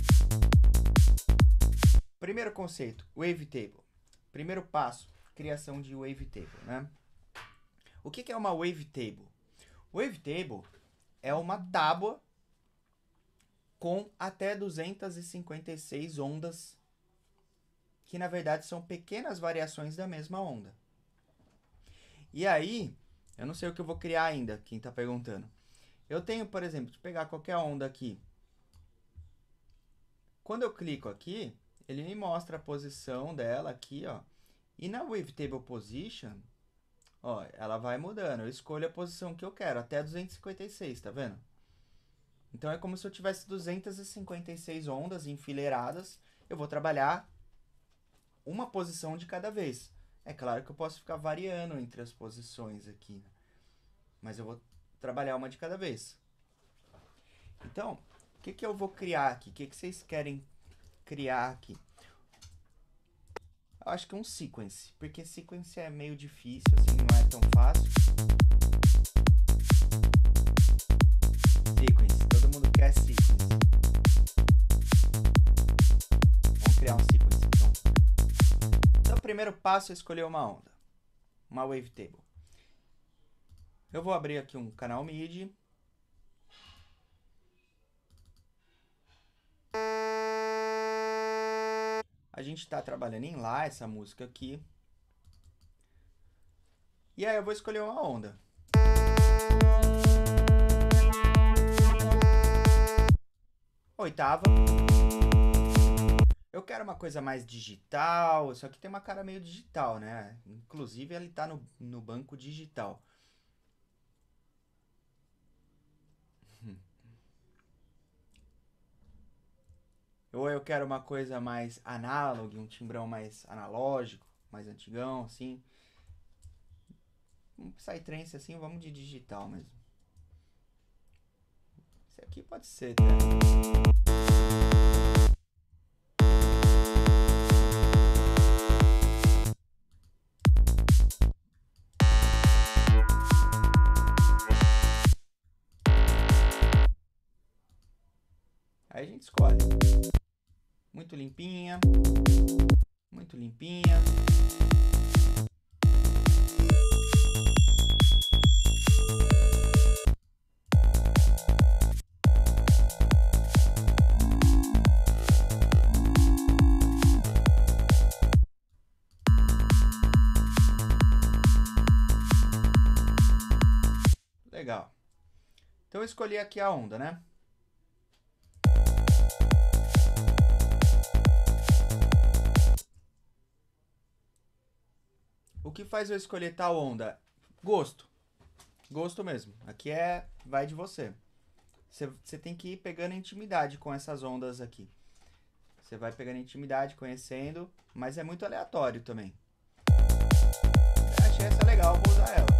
Primeiro conceito, wavetable. Primeiro passo, criação de wavetable, né? O que, que é uma wavetable? Wavetable é uma tábua com até duzentas e cinquenta e seis ondas, que na verdade são pequenas variações da mesma onda. E aí, eu não sei o que eu vou criar ainda, quem está perguntando. Eu tenho, por exemplo, de pegar qualquer onda aqui. Quando eu clico aqui, ele me mostra a posição dela aqui, ó. E na Wavetable Position, ó, ela vai mudando. Eu escolho a posição que eu quero, até duzentos e cinquenta e seis, tá vendo? Então é como se eu tivesse duzentas e cinquenta e seis ondas enfileiradas. Eu vou trabalhar uma posição de cada vez. É claro que eu posso ficar variando entre as posições aqui, né? Mas eu vou trabalhar uma de cada vez. Então, O que que eu vou criar aqui? O que que vocês querem criar aqui? Eu acho que um sequence, porque sequence é meio difícil, assim, não é tão fácil. Sequence, todo mundo quer sequence. Vamos criar um sequence, então. Então, o primeiro passo é escolher uma onda, uma wavetable. Eu vou abrir aqui um canal M I D I. A gente está trabalhando em Lá, essa música aqui. E aí eu vou escolher uma onda. Oitava. Eu quero uma coisa mais digital, só que tem uma cara meio digital, né? Inclusive ele está no, no banco digital. Ou eu quero uma coisa mais análoga, um timbrão mais analógico, mais antigão, assim. Um psytrance assim, vamos de digital mesmo. Esse aqui pode ser, tá? Aí a gente escolhe. Muito limpinha. Muito limpinha. Legal. Então eu escolhi aqui a onda, né? O que faz eu escolher tal onda? Gosto. Gosto mesmo. Aqui é... vai de você. Você tem que ir pegando intimidade com essas ondas aqui. Você vai pegando intimidade, conhecendo, mas é muito aleatório também. Eu achei essa legal, vou usar ela.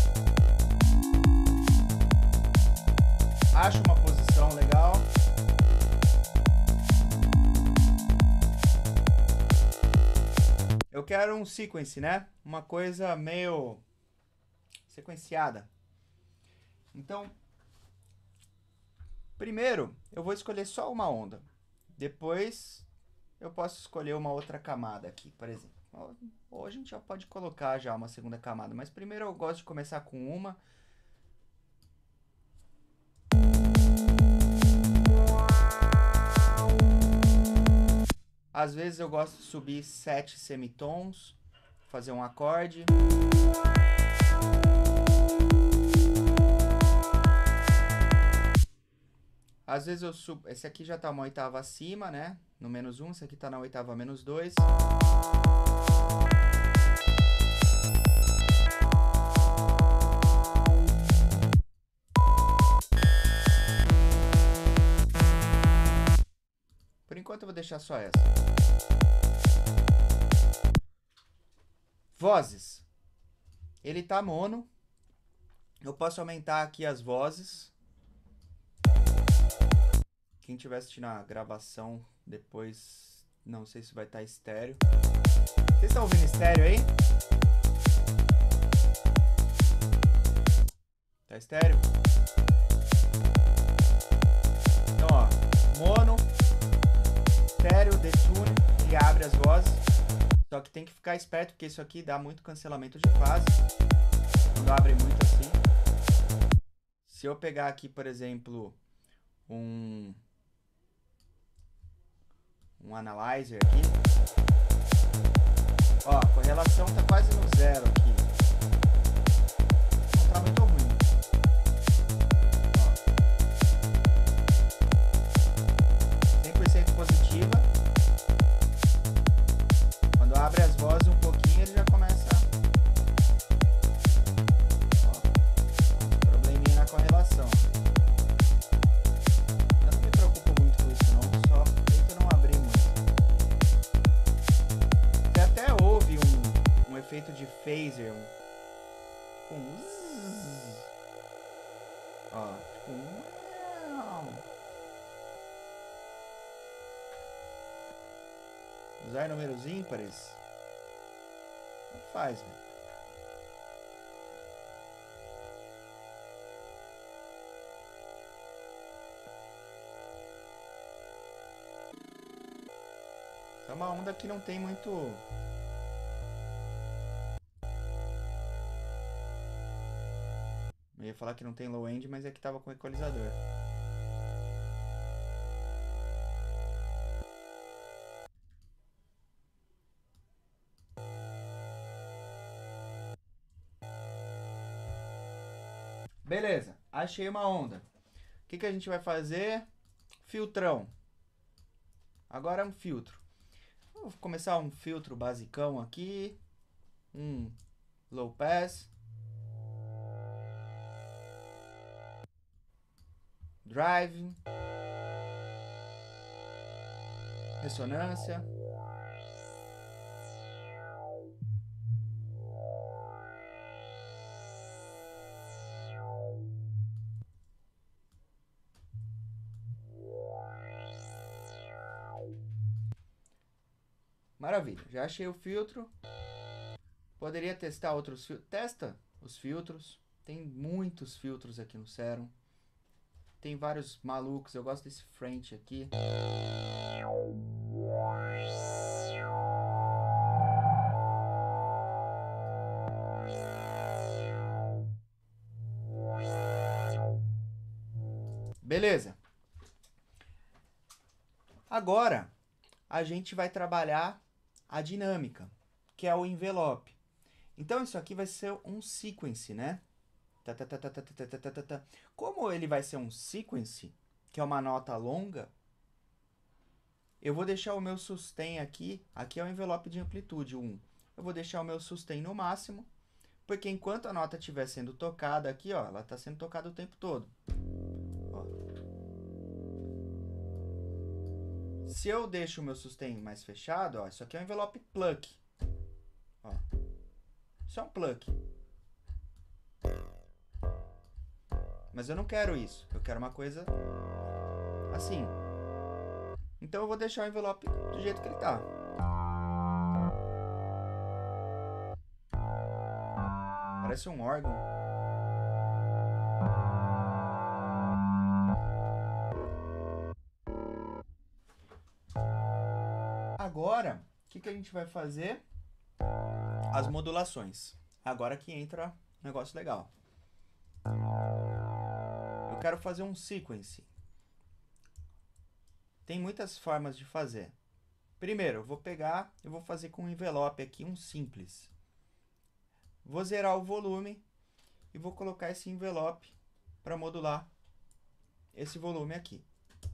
Acho uma posição legal. Eu quero um sequence, né? Uma coisa meio sequenciada. Então, primeiro eu vou escolher só uma onda. Depois eu posso escolher uma outra camada aqui, por exemplo. Ou a gente já pode colocar já uma segunda camada, mas primeiro eu gosto de começar com uma. Às vezes eu gosto de subir sete semitons, fazer um acorde. Às vezes eu subo... Esse aqui já tá uma oitava acima, né? No menos um, esse aqui tá na oitava menos dois. Por enquanto eu vou deixar só essa. Vozes. Ele tá mono. Eu posso aumentar aqui as vozes. Quem estiver assistindo a gravação depois, não sei se vai estar estéreo. Vocês estão ouvindo estéreo aí? Tá estéreo? Então, ó, mono, estéreo, detune, ele abre as vozes. Só que tem que ficar esperto, porque isso aqui dá muito cancelamento de fase. Quando abre muito assim. Se eu pegar aqui, por exemplo, um... um analyzer aqui. Ó, a correlação tá quase no zero aqui. Não tá muito ruim. Ó. cem por cento positiva. Quando abre as vozes um pouquinho, ele já começa. Ó, probleminha na correlação. Eu não me preocupo muito com isso não, só tento não abrir muito. Você até ouve um, um efeito de phaser, um, tipo um zzz. Ó, tipo um... Usar números ímpares. Não faz, velho. É uma onda que não tem muito... Eu ia falar que não tem low end, mas é que tava com equalizador. Beleza, achei uma onda. O que, que a gente vai fazer? Filtrão. Agora é um filtro. Vou começar um filtro basicão aqui. Um low pass. Drive. Ressonância. Maravilha, já achei o filtro. Poderia testar outros filtros. Testa os filtros. Tem muitos filtros aqui no Serum. Tem vários malucos. Eu gosto desse French aqui. Beleza. Agora a gente vai trabalhar a dinâmica, que é o envelope. Então isso aqui vai ser um sequence, né? Como ele vai ser um sequence, que é uma nota longa, eu vou deixar o meu sustain aqui, aqui é o envelope de amplitude um. Eu vou deixar o meu sustain no máximo, porque enquanto a nota estiver sendo tocada aqui, ó, ela está sendo tocada o tempo todo. Ó. Se eu deixo o meu sustain mais fechado, ó, isso aqui é um envelope pluck. Ó. Isso é um pluck. Mas eu não quero isso. Eu quero uma coisa assim. Então eu vou deixar o envelope do jeito que ele tá. Parece um órgão. Agora, o que, que a gente vai fazer? As modulações. Agora que entra um negócio legal. Eu quero fazer um sequence. Tem muitas formas de fazer. Primeiro, eu vou pegar, eu vou fazer com um envelope aqui, um simples. Vou zerar o volume e vou colocar esse envelope para modular esse volume aqui.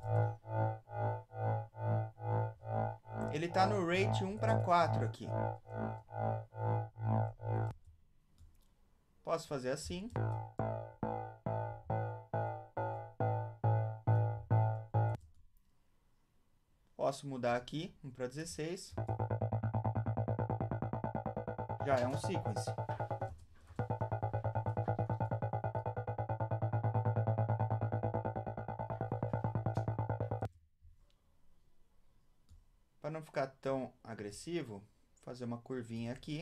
Ele está no rate um para quatro aqui. Posso fazer assim. Posso mudar aqui, um para dezesseis. Já é um sequence. Para não ficar tão agressivo, vou fazer uma curvinha aqui.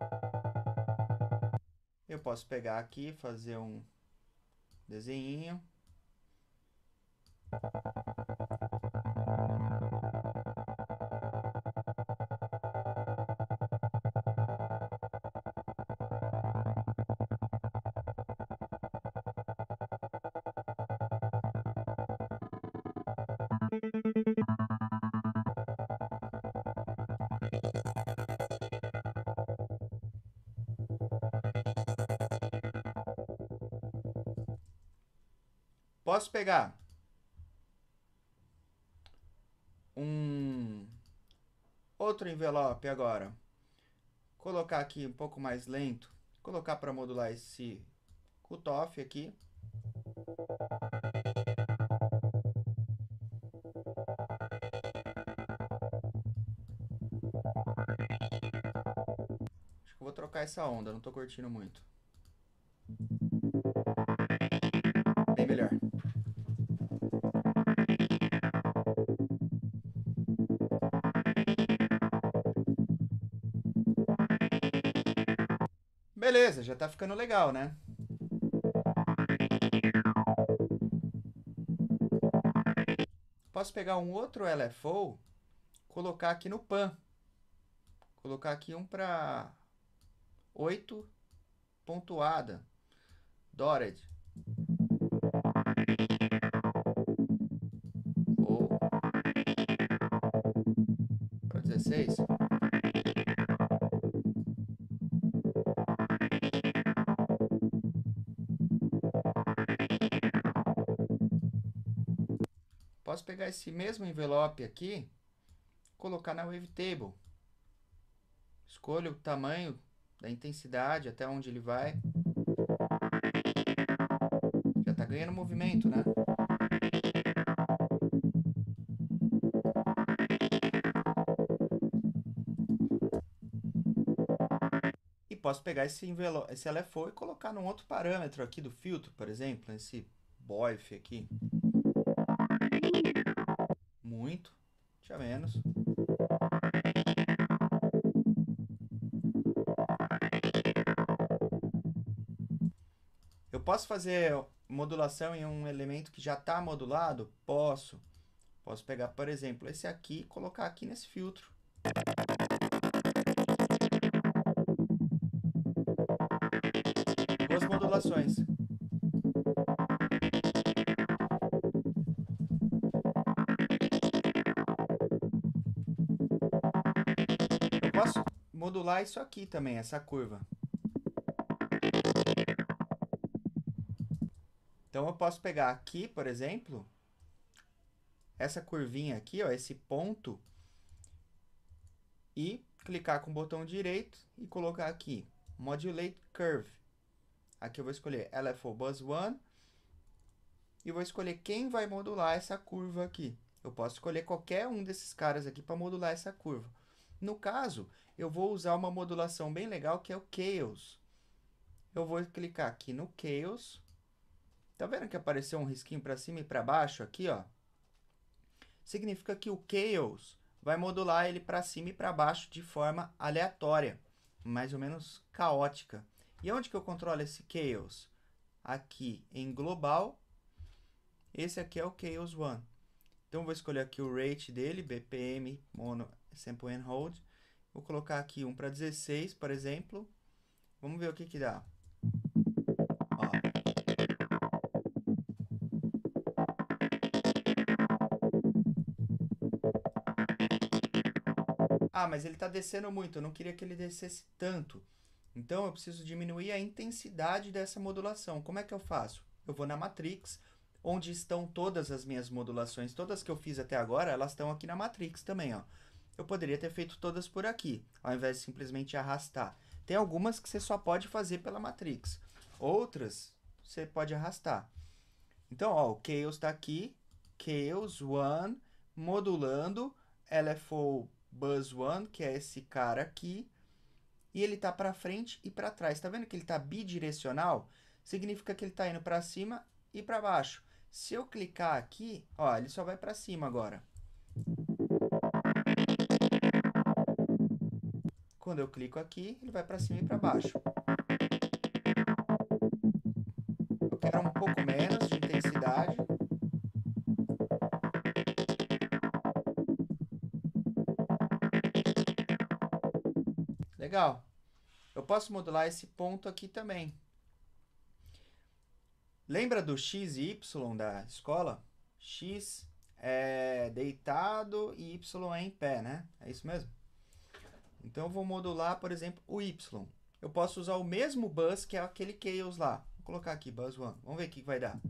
Eu posso pegar aqui, fazer um desenhinho. Posso pegar um outro envelope agora, colocar aqui um pouco mais lento, colocar para modular esse cutoff aqui. Acho que eu vou trocar essa onda, não estou curtindo muito. Bem melhor. Beleza, já tá ficando legal, né? Posso pegar um outro L F O, colocar aqui no pan. Colocar aqui um para oito pontuada. Dotted. Ou para dezesseis. Posso pegar esse mesmo envelope aqui, colocar na Wavetable. Escolho o tamanho da intensidade, até onde ele vai. Já está ganhando movimento, né? E posso pegar esse, envelope, esse L F O e colocar num outro parâmetro aqui do filtro, por exemplo, esse B O I F aqui. Muito, tinha menos. Eu posso fazer modulação em um elemento que já está modulado? Posso. Posso pegar, por exemplo, esse aqui e colocar aqui nesse filtro. Duas modulações. Eu posso modular isso aqui também, essa curva. Então eu posso pegar aqui, por exemplo, essa curvinha aqui, ó, esse ponto, e clicar com o botão direito e colocar aqui Modulate Curve. Aqui eu vou escolher L F O Buzz um e vou escolher quem vai modular essa curva aqui. Eu posso escolher qualquer um desses caras aqui para modular essa curva. No caso, eu vou usar uma modulação bem legal que é o Chaos. Eu vou clicar aqui no Chaos. Tá vendo que apareceu um risquinho para cima e para baixo aqui, ó? Significa que o Chaos vai modular ele para cima e para baixo de forma aleatória, mais ou menos caótica. E onde que eu controlo esse Chaos? Aqui em Global. Esse aqui é o Chaos um. Então, vou escolher aqui o rate dele, B P M, Mono, Sample and Hold. Vou colocar aqui um para dezesseis, por exemplo. Vamos ver o que que dá. Ó. Ah, mas ele está descendo muito, eu não queria que ele descesse tanto. Então, eu preciso diminuir a intensidade dessa modulação. Como é que eu faço? Eu vou na Matrix, onde estão todas as minhas modulações. Todas que eu fiz até agora, elas estão aqui na Matrix também, ó. Eu poderia ter feito todas por aqui, ao invés de simplesmente arrastar. Tem algumas que você só pode fazer pela Matrix. Outras, você pode arrastar. Então, ó, o Chaos está aqui. Chaos um, modulando L F O Buzz um, que é esse cara aqui. E ele está para frente e para trás. Está vendo que ele está bidirecional? Significa que ele está indo para cima e para baixo. Se eu clicar aqui, ó, ele só vai para cima agora. Quando eu clico aqui, ele vai para cima e para baixo. Eu quero um pouco menos de intensidade. Legal. Eu posso modular esse ponto aqui também. Lembra do X e Y da escola? X é deitado e Y é em pé, né? É isso mesmo? Então, eu vou modular, por exemplo, o Y. Eu posso usar o mesmo buzz que é aquele Chaos lá. Vou colocar aqui, buzz um. Vamos ver o que vai dar.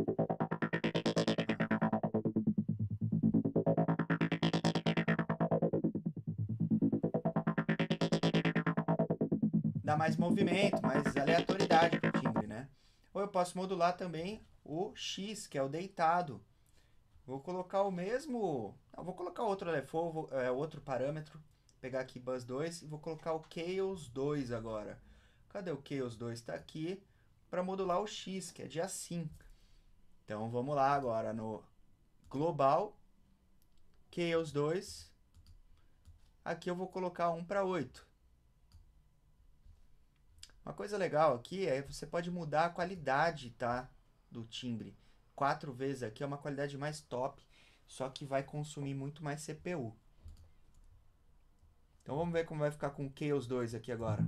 Dá mais movimento, mais aleatoriedade para o timbre, né? Ou eu posso modular também o X, que é o deitado. Vou colocar o mesmo... Não, vou colocar outro L F O, vou, é, outro parâmetro. Pegar aqui Buzz dois e vou colocar o Chaos dois agora. Cadê o Chaos dois? Está aqui para modular o X, que é de assim. Então, vamos lá agora no Global, Chaos dois. Aqui eu vou colocar um para oito. Uma coisa legal aqui é que você pode mudar a qualidade, tá, do timbre. Quatro vezes aqui é uma qualidade mais top, só que vai consumir muito mais C P U. Então vamos ver como vai ficar com o Chaos dois aqui agora.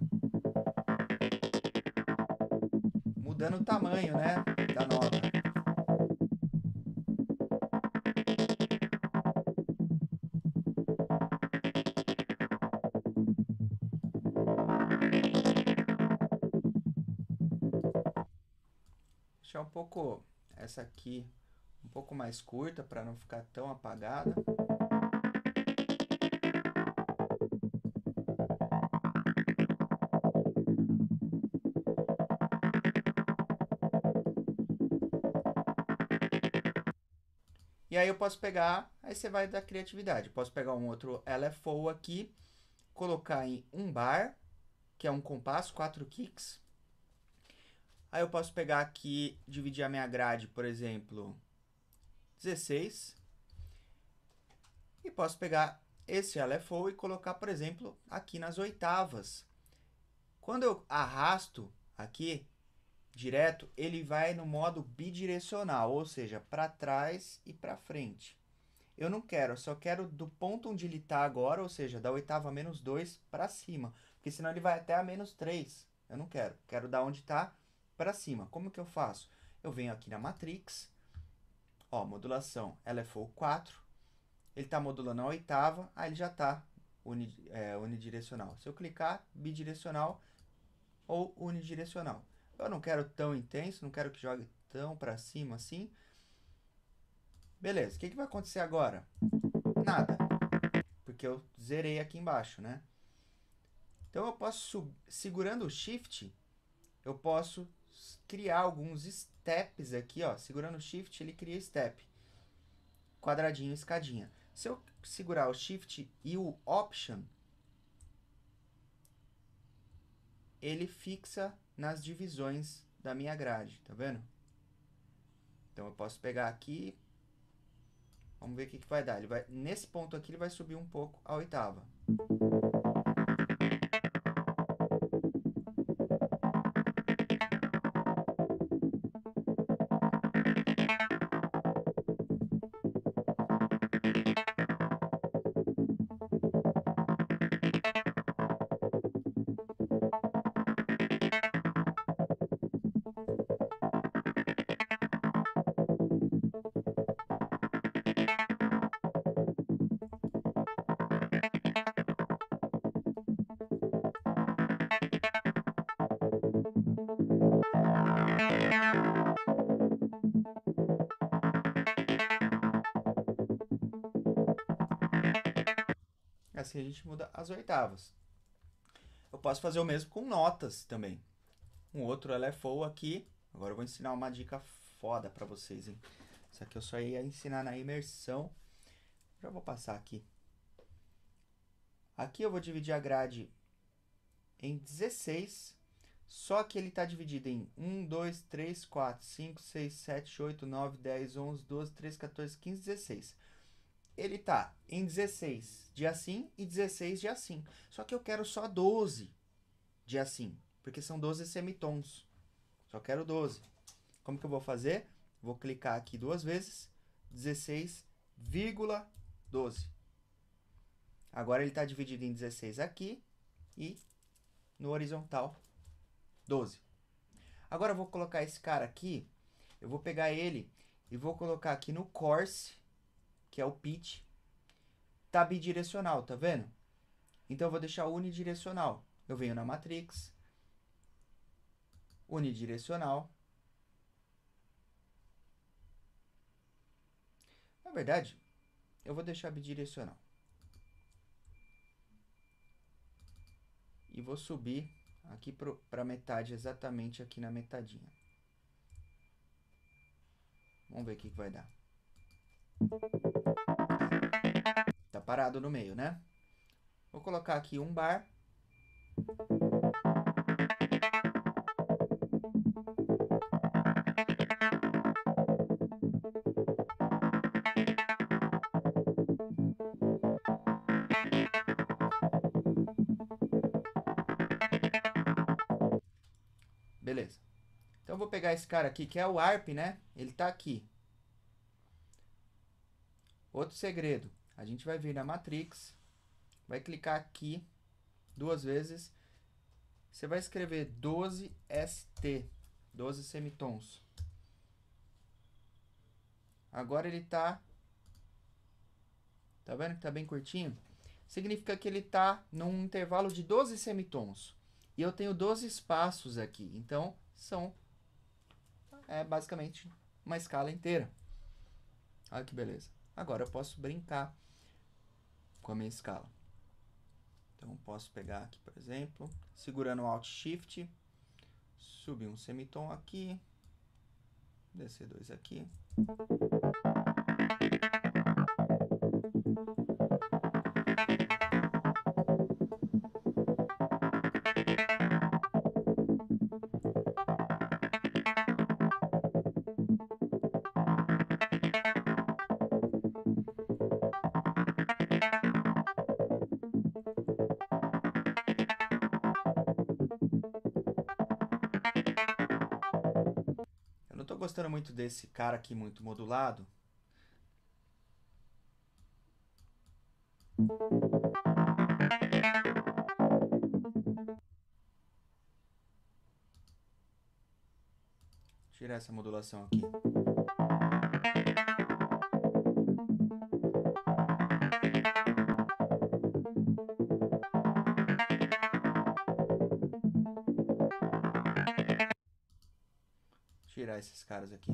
Mudando o tamanho, né, da nota. Deixar um pouco essa aqui um pouco mais curta para não ficar tão apagada. E aí eu posso pegar, aí você vai dar criatividade. Posso pegar um outro L F O aqui, colocar em um bar, que é um compasso, quatro kicks. Aí eu posso pegar aqui, dividir a minha grade, por exemplo, dezesseis. E posso pegar esse L F O e colocar, por exemplo, aqui nas oitavas. Quando eu arrasto aqui, direto, ele vai no modo bidirecional, ou seja, para trás e para frente. Eu não quero, eu só quero do ponto onde ele está agora, ou seja, da oitava menos dois para cima, porque senão ele vai até a menos três. Eu não quero, quero da onde está para cima. Como que eu faço? Eu venho aqui na Matrix, ó, modulação L F O quatro, ele está modulando a oitava, aí ele já está uni, é, unidirecional. Se eu clicar, bidirecional ou unidirecional. Eu não quero tão intenso, não quero que jogue tão para cima assim. Beleza, o que, que vai acontecer agora? Nada, porque eu zerei aqui embaixo, né? Então eu posso, segurando o Shift, eu posso criar alguns steps aqui, ó. Segurando o Shift, ele cria step. Quadradinho, escadinha. Se eu segurar o Shift e o Option, ele fixa nas divisões da minha grade, tá vendo? Então eu posso pegar aqui, vamos ver o que, que vai dar. Ele vai, nesse ponto aqui ele vai subir um pouco a oitava. Assim a gente muda as oitavas. Eu posso fazer o mesmo com notas também. Um outro L F O aqui. Agora eu vou ensinar uma dica foda pra vocês, hein? Isso aqui eu só ia ensinar na imersão. Já vou passar aqui. Aqui eu vou dividir a grade em dezesseis. Só que ele está dividido em um, dois, três, quatro, cinco, seis, sete, oito, nove, dez, onze, doze, treze, quatorze, quinze, dezesseis. Ele está em dezesseis de assim e dezesseis de assim. Só que eu quero só doze de assim, porque são doze semitons. Só quero doze. Como que eu vou fazer? Vou clicar aqui duas vezes, dezesseis vírgula doze. Agora ele está dividido em dezesseis aqui e no horizontal doze. Agora eu vou colocar esse cara aqui, eu vou pegar ele e vou colocar aqui no coarse, que é o pitch, tá bidirecional, tá vendo? Então eu vou deixar unidirecional. Eu venho na Matrix, unidirecional. Na verdade, eu vou deixar bidirecional. E vou subir aqui para metade, exatamente aqui na metadinha. Vamos ver o que, que vai dar. Tá parado no meio, né? Vou colocar aqui um bar. Beleza. Então, eu vou pegar esse cara aqui, que é o A R P, né? Ele tá aqui. Outro segredo. A gente vai vir na Matrix, vai clicar aqui duas vezes. Você vai escrever doze S T, doze semitons. Agora ele tá... Tá vendo que tá bem curtinho? Significa que ele tá num intervalo de doze semitons. E eu tenho doze espaços aqui. Então, são é, basicamente uma escala inteira. Olha que beleza. Agora eu posso brincar com a minha escala. Então, posso pegar aqui, por exemplo, segurando o Alt Shift, subir um semitom aqui, descer dois aqui. Eu não estou gostando muito desse cara aqui muito modulado. Tirar essa modulação aqui. Tirar esses caras aqui.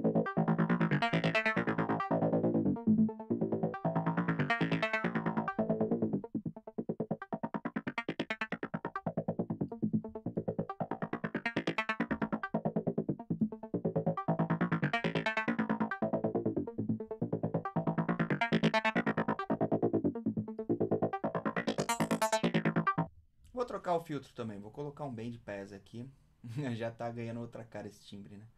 Vou trocar o filtro também. Vou colocar um band pass aqui. Já tá ganhando outra cara esse timbre, né?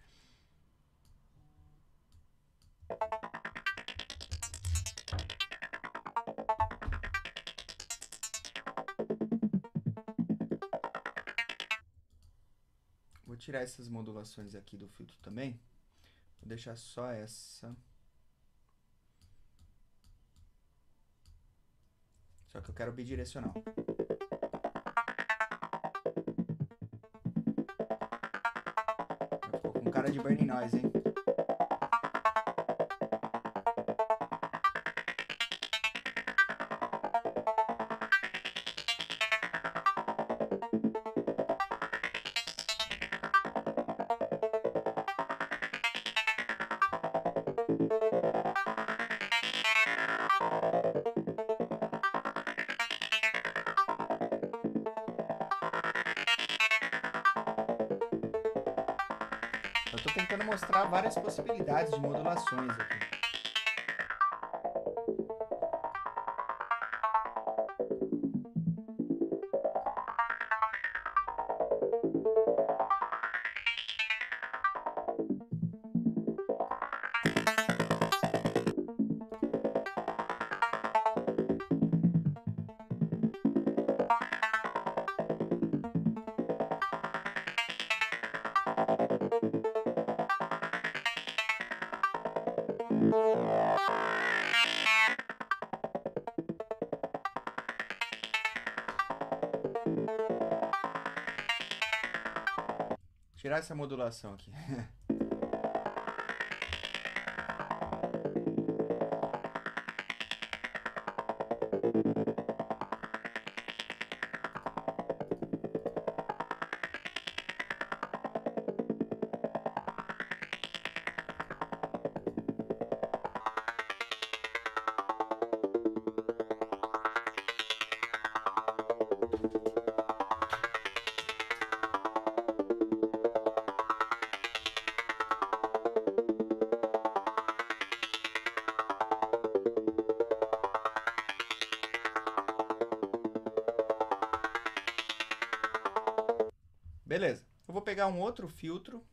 Vou tirar essas modulações aqui do filtro também. Vou deixar só essa. Só que eu quero bidirecional. Ficou com cara de burning noise, hein? Eu estou tentando mostrar várias possibilidades de modulações aqui. Tirar essa modulação aqui. Beleza. Eu vou pegar um outro filtro.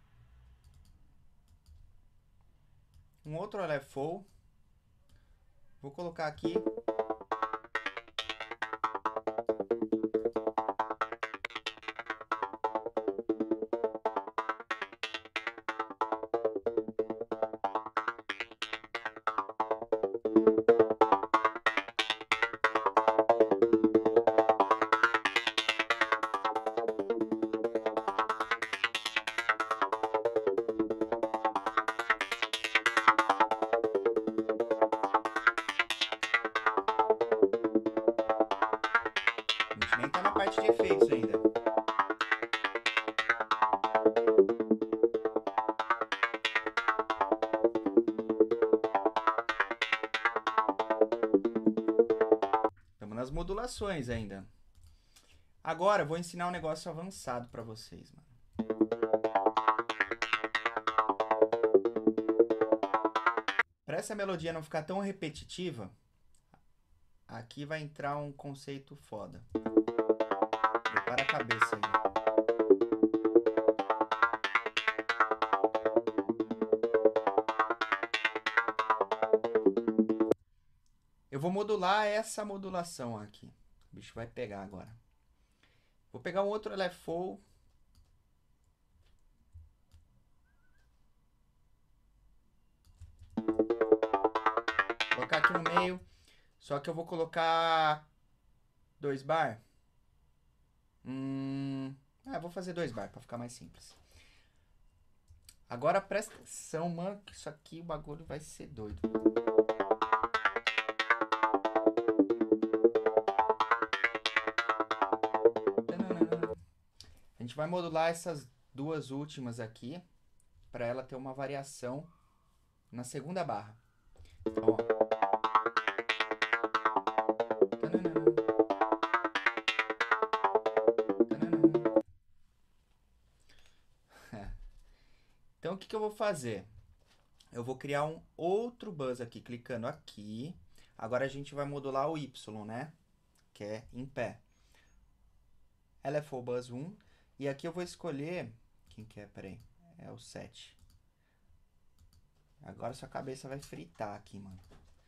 Um outro L F O. Vou colocar aqui. Nem tá na parte de efeitos ainda. Estamos nas modulações ainda. Agora eu vou ensinar um negócio avançado para vocês, mano. Para essa melodia não ficar tão repetitiva, aqui vai entrar um conceito foda. Prepara a cabeça aí. Eu vou modular essa modulação aqui. O bicho vai pegar agora. Vou pegar um outro L F O. Colocar aqui no meio. Só que eu vou colocar dois bar. Hum, ah, vou fazer dois bar para ficar mais simples. Agora presta atenção, mano, que isso aqui o bagulho vai ser doido. A gente vai modular essas duas últimas aqui para ela ter uma variação na segunda barra. Então, ó. Então, o que que eu vou fazer? Eu vou criar um outro buzz aqui, clicando aqui. Agora a gente vai modular o Y, né? Que é em pé. L F O Buzz um. E aqui eu vou escolher... Quem que é? Peraí. É o sete. Agora sua cabeça vai fritar aqui, mano.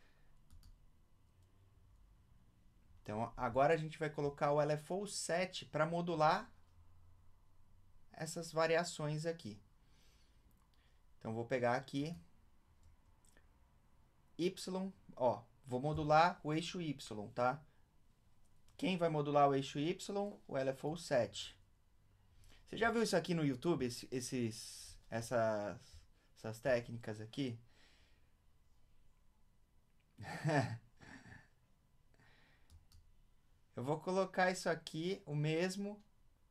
Então, agora a gente vai colocar o L F O sete para modular essas variações aqui. Então, vou pegar aqui Y, ó, vou modular o eixo Y, tá? Quem vai modular o eixo Y? O L F O sete. Você já viu isso aqui no YouTube, esse, esses, essas, essas técnicas aqui? Eu vou colocar isso aqui, o mesmo...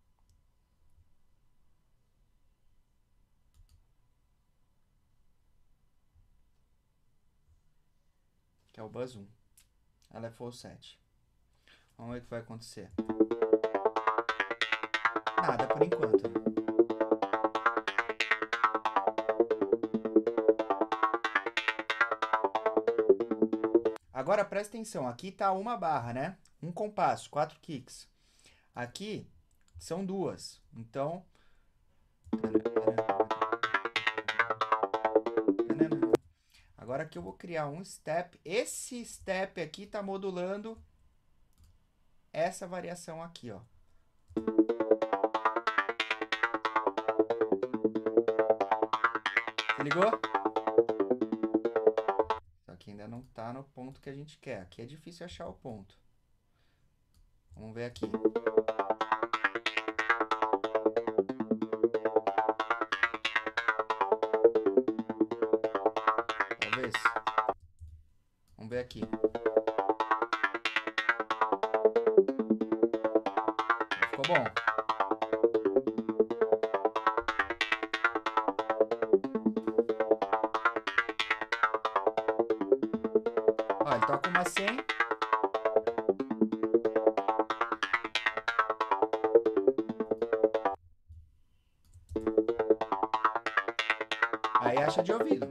que é o Buzz um. L F O sete. Vamos ver o que vai acontecer. Nada por enquanto. Agora presta atenção, aqui tá uma barra, né? Um compasso, quatro kicks. Aqui são duas. Então, agora aqui eu vou criar um step. Esse step aqui tá modulando essa variação aqui, ó. Se ligou? Só que ainda não tá no ponto que a gente quer. Aqui é difícil achar o ponto. Vamos ver aqui. Talvez. Vamos ver aqui. Ficou bom. Ó, ele toca uma cem. Aí acha de ouvido.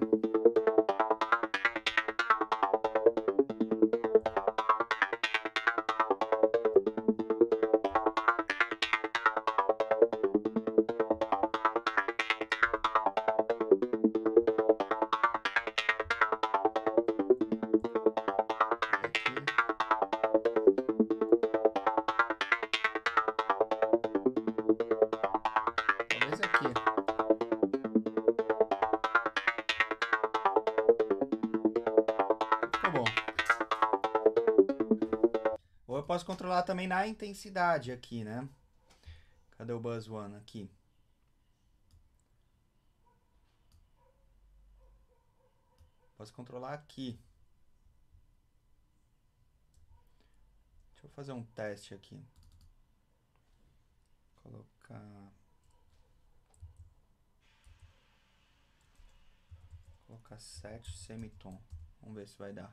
posso controlar também na intensidade aqui, né? Cadê o Buzz One? Aqui. Posso controlar aqui. Deixa eu fazer um teste aqui. Colocar... Colocar sete semitom. Vamos ver se vai dar.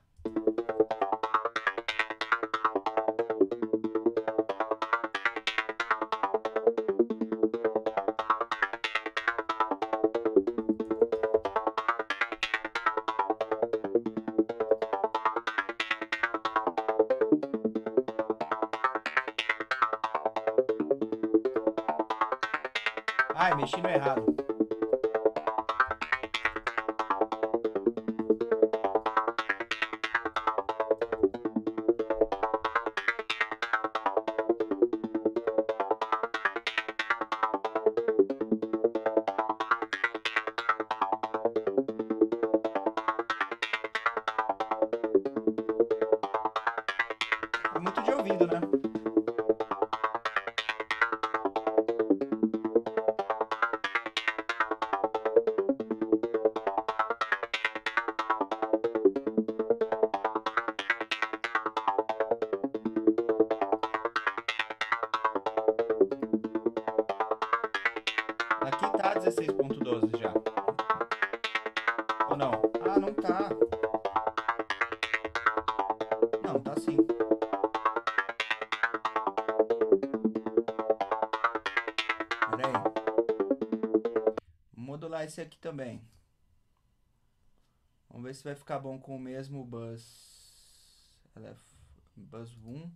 Ai, mexi no errado. É muito de ouvido, né? Aqui tá dezesseis ponto doze já. Ou não? Ah, não tá. Não, tá sim. Pera aí. Vou modular esse aqui também. Vamos ver se vai ficar bom com o mesmo Buzz. Buzz um.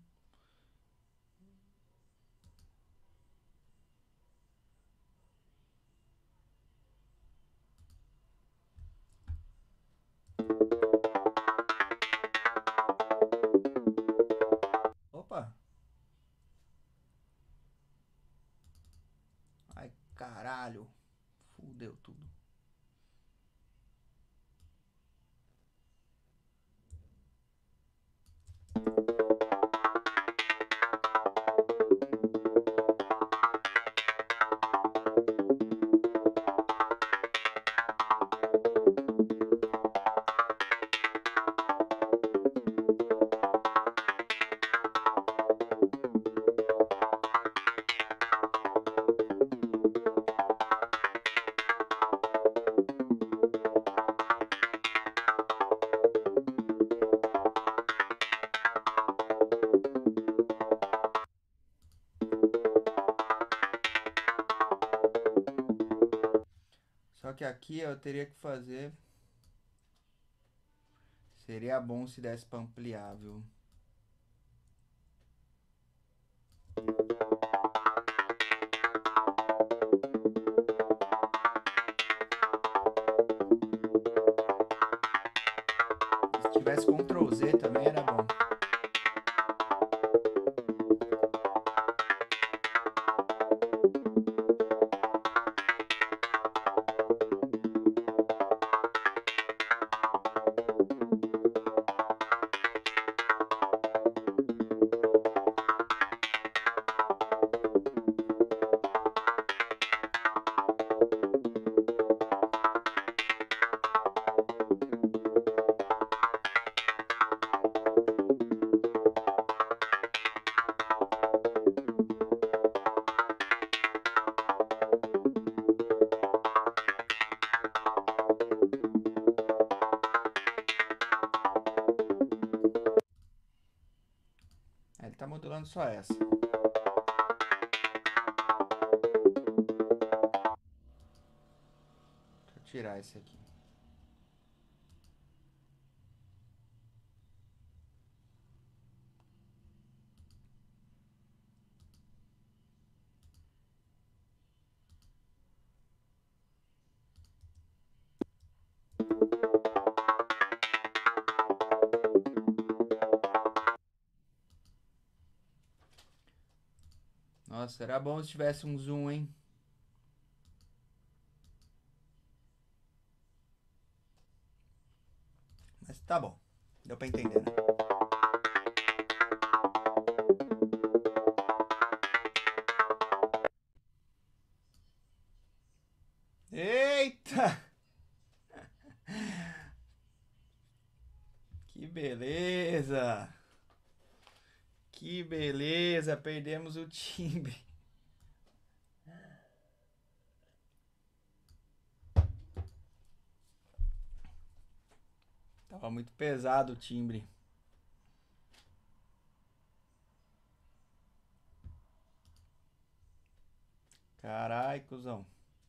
Opa! Ai, caralho. Fudeu tudo. Só que aqui eu teria que fazer... Seria bom se desse pra ampliar, viu? Se tivesse control Z também era bom. Ele tá modulando só essa. Deixa eu tirar esse aqui. Nossa, era bom se tivesse um zoom, hein? Mas tá bom. Deu pra entender, né? beleza! Que beleza! Perdemos o timbre. Tava muito pesado o timbre. Carai, cuzão.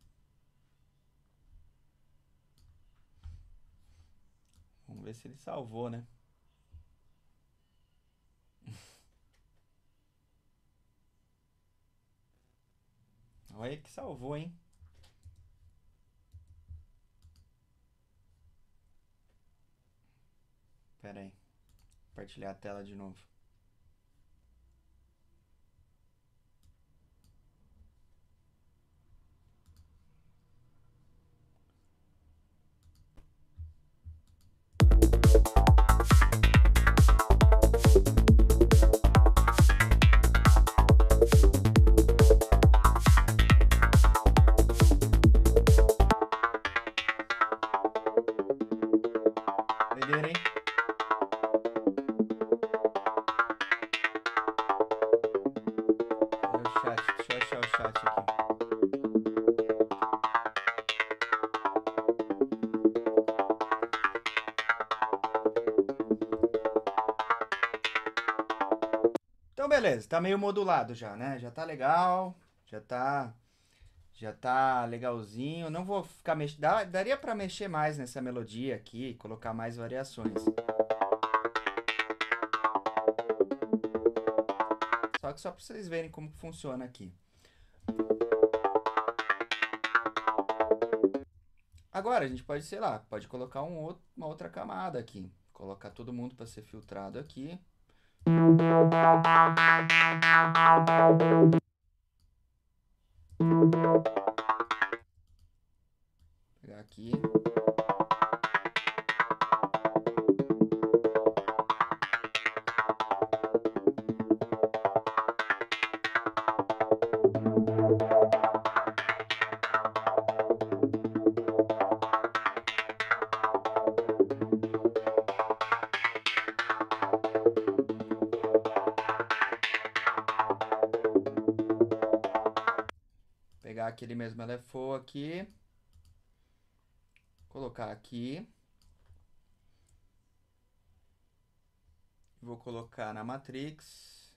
Vamos ver se ele salvou, né? Olha que salvou, hein? Pera aí. Compartilhar a tela de novo. Doideira, hein? Olha o chat. Deixa eu achar o chat aqui. Então, beleza. Tá meio modulado já, né? Já tá legal. Já tá... Já tá legalzinho. Não vou ficar mexendo... Dá, daria pra mexer mais nessa melodia aqui. Colocar mais variações. Só que só pra vocês verem como que funciona aqui. Agora, a gente pode, sei lá, pode colocar um outro, uma outra camada aqui. Colocar todo mundo para ser filtrado aqui. Pegar aqui. Pegar aquele mesmo L F O aqui. Colocar aqui. Vou colocar na Matrix.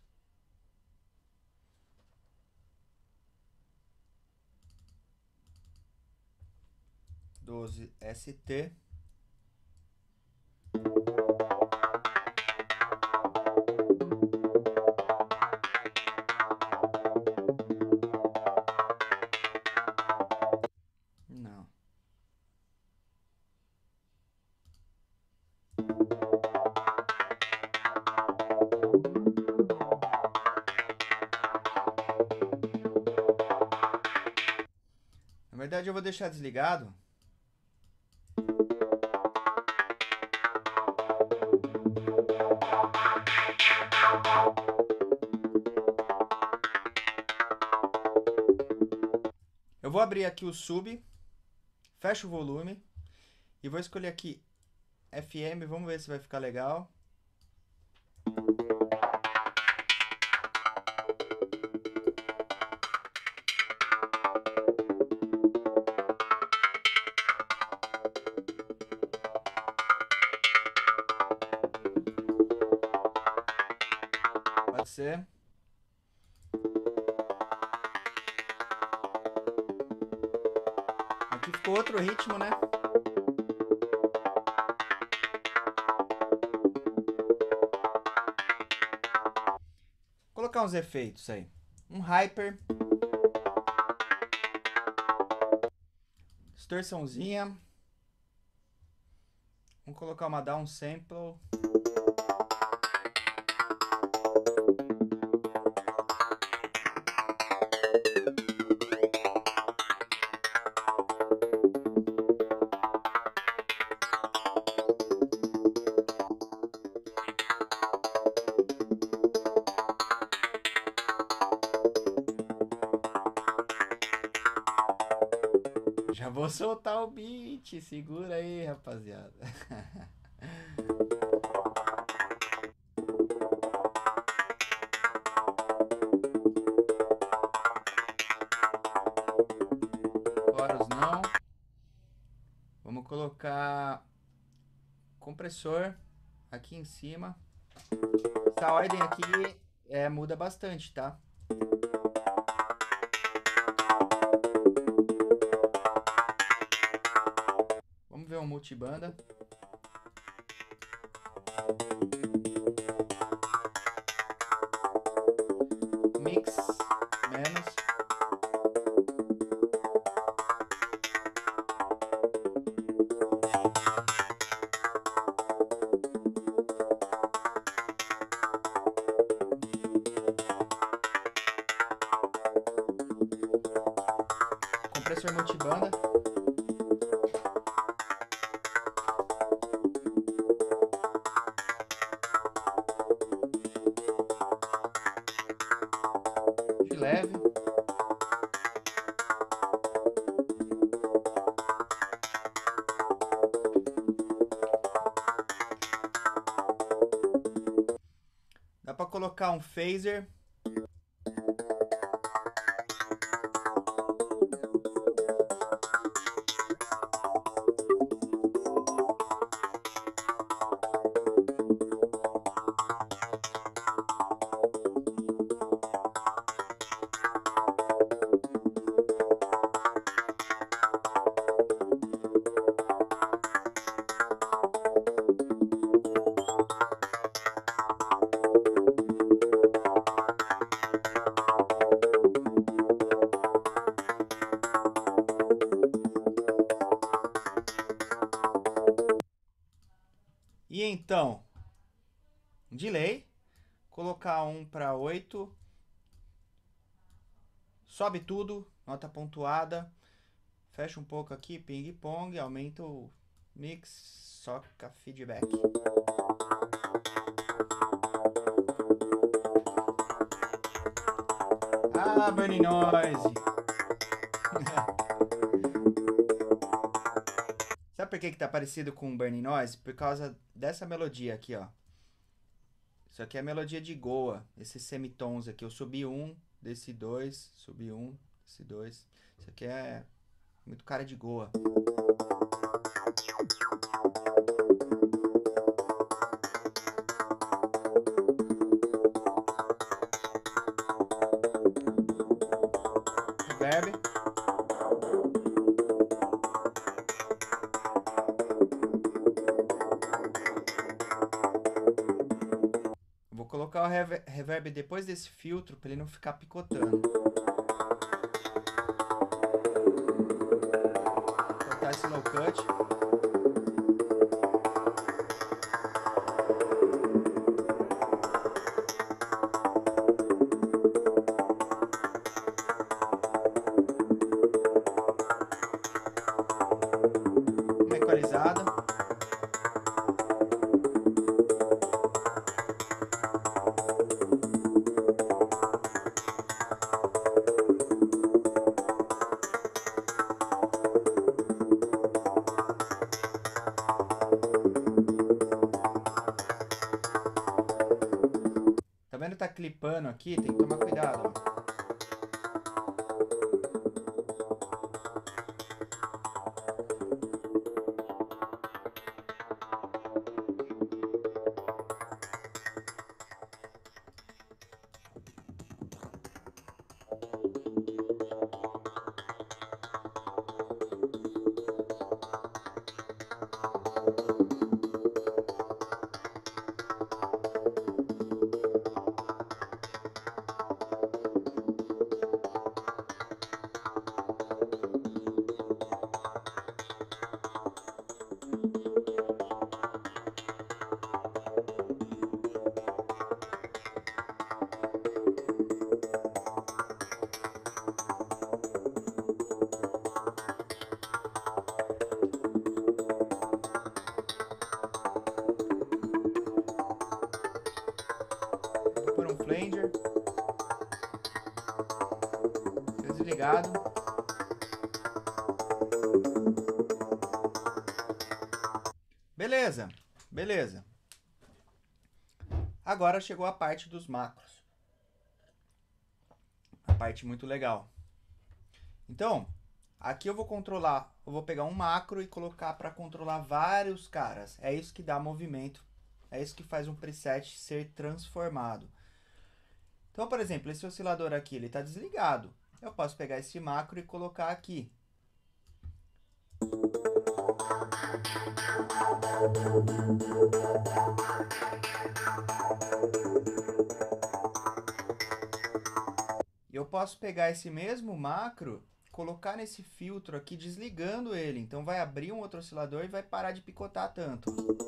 doze S T. Não. Na verdade, eu vou deixar desligado. Eu vou abrir aqui o sub, fecho o volume e vou escolher aqui F M, vamos ver se vai ficar legal. Pode ser. Aqui ficou outro ritmo, né? Vou colocar uns efeitos aí. Um hyper. Distorçãozinha. Vamos colocar uma down sample. Já vou soltar o beat, segura aí, rapaziada. compressor aqui em cima. Essa ordem aqui é, muda bastante, tá? Vamos ver um multibanda. Mix, menos. Compressor multibanda. De leve. Dá para colocar um phaser. E então, delay, colocar um para oito, sobe tudo, nota pontuada, fecha um pouco aqui, ping pong, aumenta o mix, soca feedback. Ah, Burning Noise! Sabe por que que tá parecido com Burning Noise? Por causa dessa melodia aqui, ó. Isso aqui é a melodia de Goa, esses semitons aqui. Eu subi um, desci dois, subi um, desci dois. Isso aqui é muito cara de Goa. Reverb. Vou colocar o reverb depois desse filtro para ele não ficar picotando. Vou cortar esse low cut. Uma equalizada. Tá vendo? Tá clipando aqui, tem que tomar cuidado, ó. Por um flanger. Desligado. Beleza, beleza. Agora chegou a parte dos macros. A parte muito legal. Então, aqui eu vou controlar, eu vou pegar um macro e colocar para controlar vários caras. É isso que dá movimento, é isso que faz um preset ser transformado. Então, por exemplo, esse oscilador aqui, ele está desligado. Eu posso pegar esse macro e colocar aqui. Eu posso pegar esse mesmo macro, colocar nesse filtro aqui, desligando ele. Então vai abrir um outro oscilador e vai parar de picotar tanto.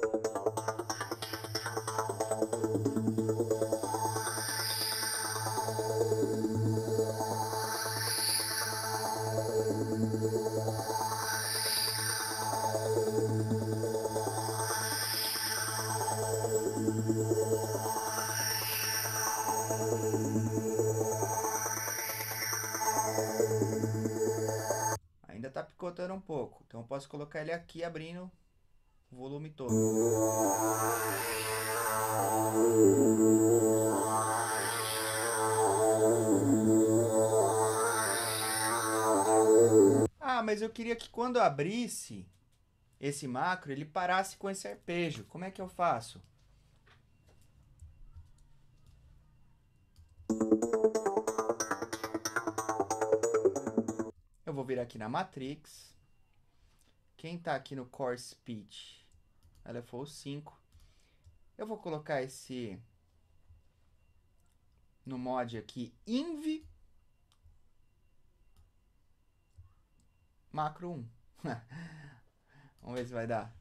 Ainda está picotando um pouco, então eu posso colocar ele aqui abrindo o volume todo. Ah, mas eu queria que quando eu abrisse esse macro, ele parasse com esse arpejo. Como é que eu faço? Eu vou vir aqui na Matrix. Quem está aqui no Core Speech? L F O cinco. Eu vou colocar esse no mod aqui, inv macro um. Vamos ver se vai dar.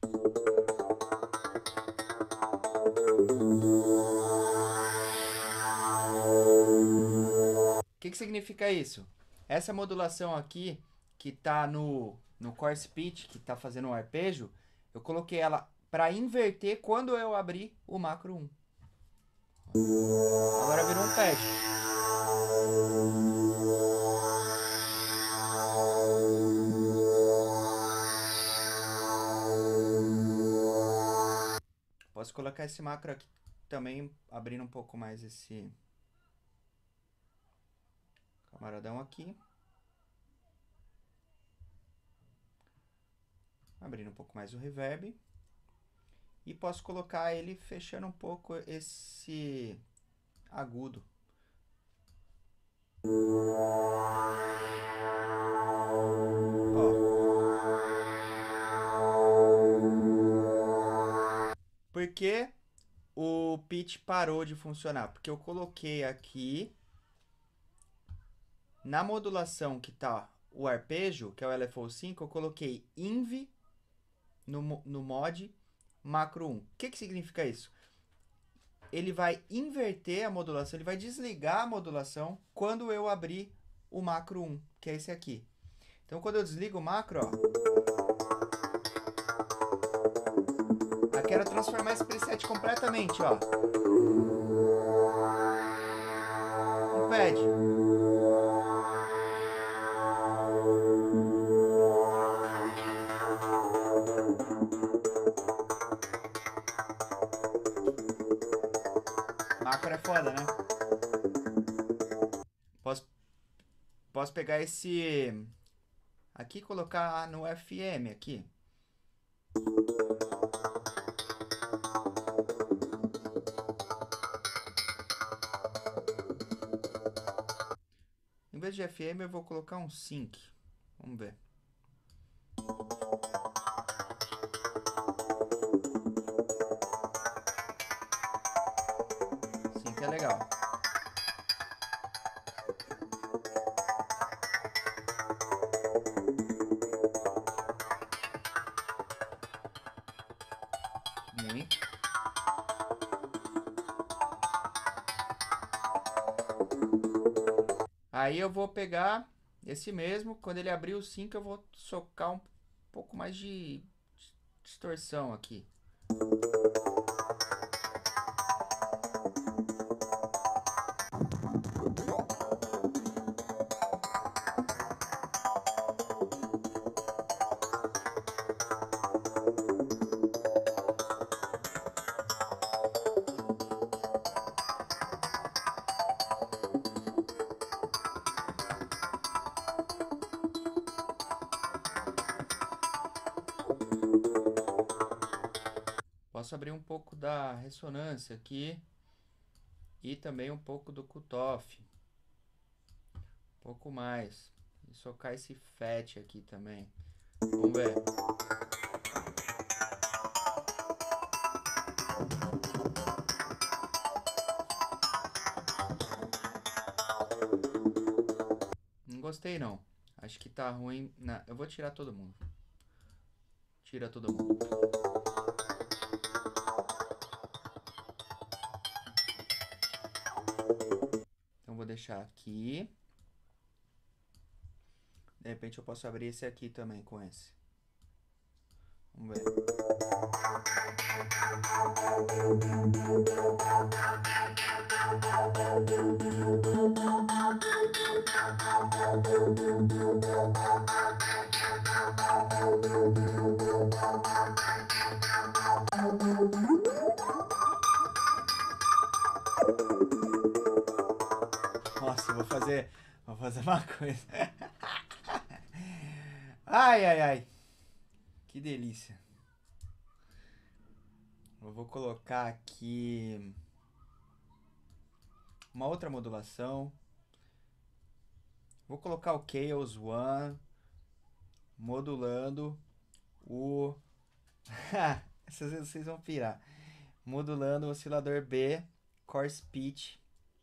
O que que significa isso? Essa modulação aqui, que está no, no Core Speech, que está fazendo um arpejo, eu coloquei ela para inverter quando eu abrir o macro um. Agora virou um pad. Posso colocar esse macro aqui também, abrindo um pouco mais esse camaradão aqui. Abrindo um pouco mais o reverb. E posso colocar ele fechando um pouco esse agudo. Ó. Porque o pitch parou de funcionar? Porque eu coloquei aqui na modulação que tá o arpejo, que é o L F O cinco, eu coloquei inv no, no mod macro um. O que que significa isso? Ele vai inverter a modulação, ele vai desligar a modulação quando eu abrir o macro um, que é esse aqui. Então, quando eu desligo o macro, ó, eu quero transformar esse preset completamente, ó. Um pad. Macro é foda, né? Posso, posso pegar esse aqui e colocar no F M aqui. Em vez de F M eu vou colocar um sync. Vamos ver. Sync é legal. Muito. Aí eu vou pegar esse mesmo, quando ele abrir o sync eu vou socar um pouco mais de distorção aqui. Posso abrir um pouco da ressonância aqui e também um pouco do cutoff. Um pouco mais. E socar esse fat aqui também. Vamos ver. Não gostei não. Acho que tá ruim. Não, eu vou tirar todo mundo. Tira todo mundo. Então vou deixar aqui. De repente eu posso abrir esse aqui também com esse. Vamos ver. Nossa, eu vou fazer, vou fazer uma coisa. Ai, ai, ai. Que delícia. Eu vou colocar aqui uma outra modulação. Vou colocar o Chaos One modulando o... Essas vezes vocês vão pirar. Modulando o oscilador B, Coarse Pitch,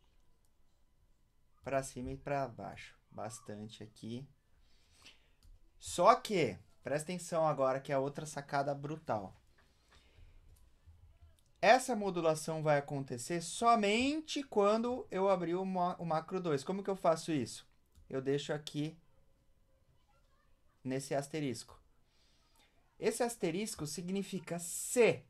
para cima e para baixo. Bastante aqui. Só que, presta atenção agora que é outra sacada brutal. Essa modulação vai acontecer somente quando eu abrir o, ma o macro dois. Como que eu faço isso? Eu deixo aqui nesse asterisco. Esse asterisco significa se.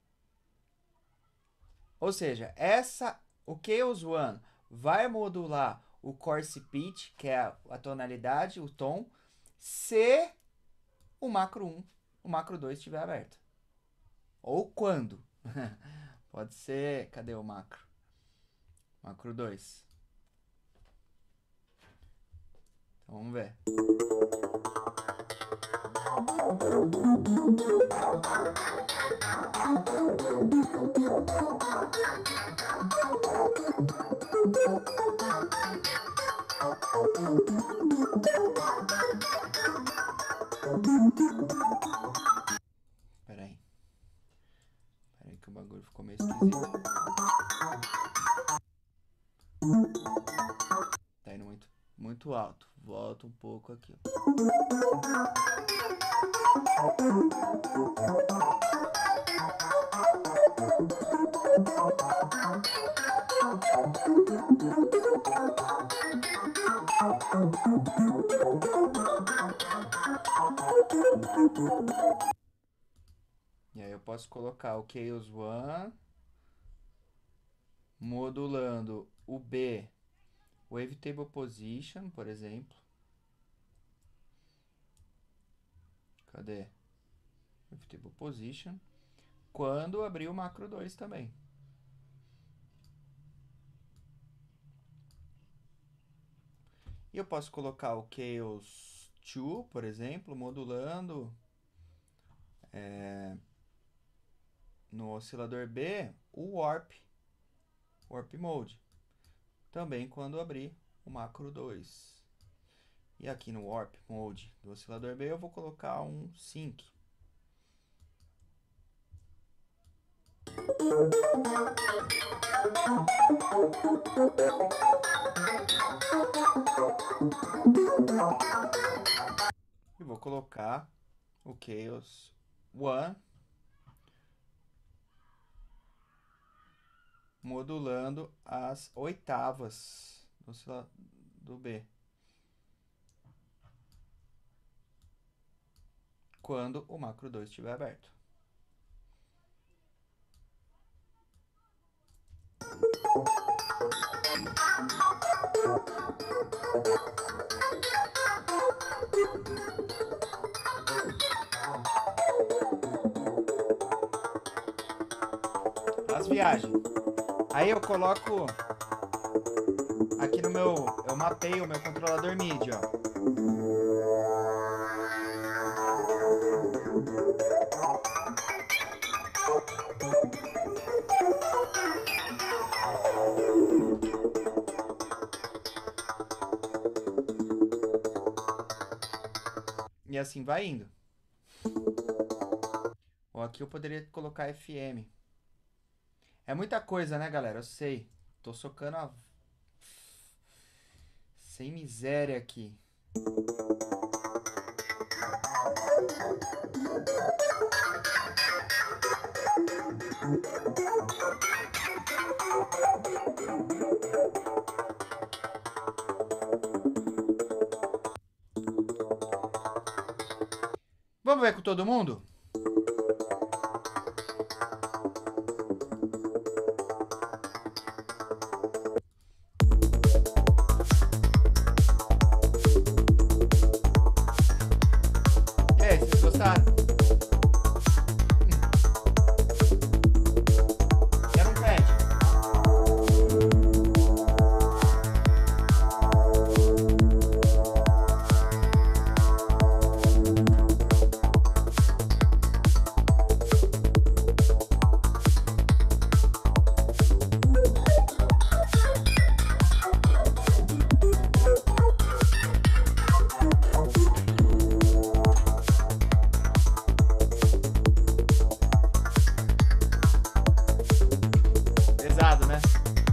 Ou seja, essa, o Chaos One vai modular o Coarse Pitch, que é a, a tonalidade, o tom, se o macro um, o macro dois estiver aberto. Ou quando. Pode ser... Cadê o macro? Macro dois. Então vamos ver. Pera aí. Pera aí que o bagulho ficou meio esquisito. Tá indo muito, muito alto. Volta um pouco aqui. E aí eu posso colocar o Chaos One modulando o B, Wavetable Position, por exemplo. Cadê? Wavetable Position. Quando abrir o macro dois também. E eu posso colocar o Chaos dois, por exemplo, modulando é, no oscilador B o Warp, Warp Mode. Também quando abrir o macro dois. E aqui no Warp Mode do oscilador B eu vou colocar um Sync. E vou colocar o Chaos One modulando as oitavas do, do B. Quando o macro dois estiver aberto. As viagens. Aí eu coloco aqui no meu, eu mapeio o meu controlador MIDI, ó. E assim vai indo. Ou aqui eu poderia colocar F M. É muita coisa, né, galera? Eu sei. Tô socando a... sem miséria aqui. Vamos ver com todo mundo? E aí, vocês gostaram? Quero um pet. Pesado, né?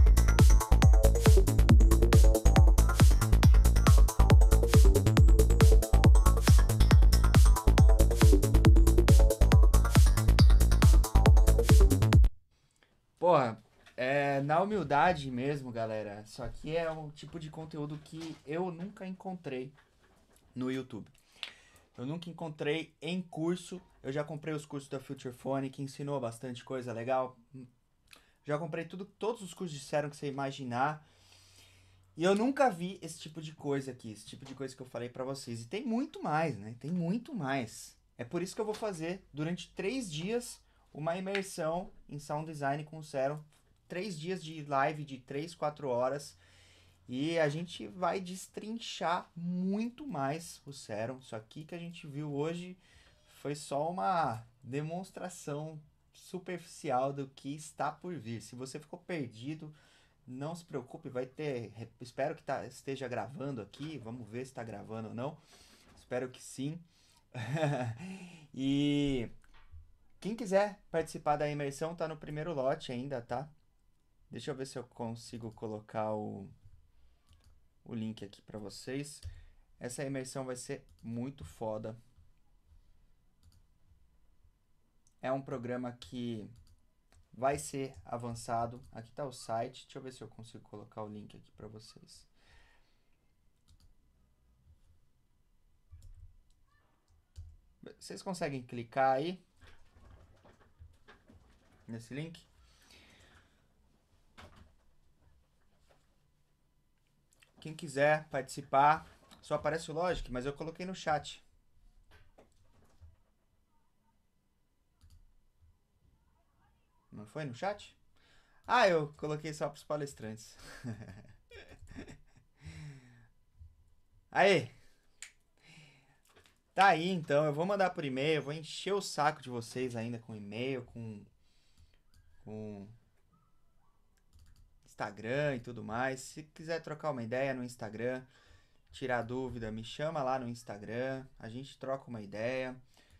Porra, é na humildade mesmo, galera. Isso aqui é um tipo de conteúdo que eu nunca encontrei no YouTube. Eu nunca encontrei em curso. Eu já comprei os cursos da Future Phone, que ensinou bastante coisa legal. Já comprei tudo, todos os cursos disseram que você imaginar. E eu nunca vi esse tipo de coisa aqui, esse tipo de coisa que eu falei pra vocês. E tem muito mais, né? Tem muito mais. É por isso que eu vou fazer durante três dias uma imersão em Sound Design com o Serum. Três dias de live de três, quatro horas. E a gente vai destrinchar muito mais o Serum. Isso aqui que a gente viu hoje foi só uma demonstração superficial do que está por vir. Se você ficou perdido, não se preocupe, vai ter. Espero que tá, esteja gravando aqui. Vamos ver se está gravando ou não. Espero que sim. E quem quiser participar da imersão tá no primeiro lote ainda, tá? Deixa eu ver se eu consigo colocar o, o link aqui para vocês. Essa imersão vai ser muito foda. É um programa que vai ser avançado. Aqui está o site. Deixa eu ver se eu consigo colocar o link aqui para vocês. Vocês conseguem clicar aí nesse link? Quem quiser participar, só aparece o Logic, mas eu coloquei no chat. Não foi no chat? Ah, eu coloquei só para os palestrantes. Aí. Tá aí, então. Eu vou mandar por e-mail. Eu vou encher o saco de vocês ainda com e-mail, com, com Instagram e tudo mais. Se quiser trocar uma ideia no Instagram, tirar dúvida, me chama lá no Instagram. A gente troca uma ideia.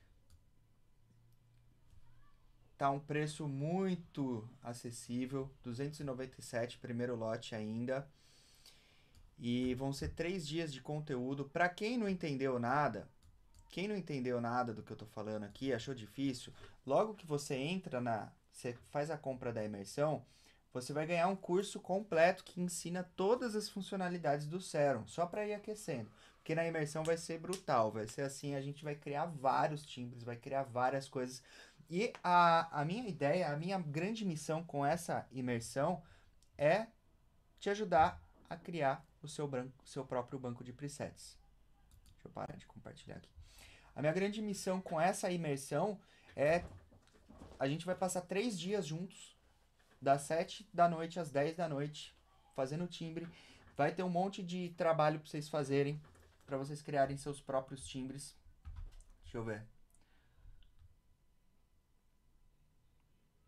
Tá um preço muito acessível, duzentos e noventa e sete, primeiro lote ainda. E vão ser três dias de conteúdo. Para quem não entendeu nada, quem não entendeu nada do que eu tô falando aqui, achou difícil, logo que você entra na, você faz a compra da imersão, você vai ganhar um curso completo que ensina todas as funcionalidades do Serum, só para ir aquecendo. Porque na imersão vai ser brutal, vai ser assim, a gente vai criar vários timbres, vai criar várias coisas. E a, a minha ideia, a minha grande missão com essa imersão é te ajudar a criar o seu, branco, seu próprio banco de presets. Deixa eu parar de compartilhar aqui. A minha grande missão com essa imersão é... A gente vai passar três dias juntos, das sete da noite às dez da noite, fazendo timbre. Vai ter um monte de trabalho para vocês fazerem, para vocês criarem seus próprios timbres. Deixa eu ver.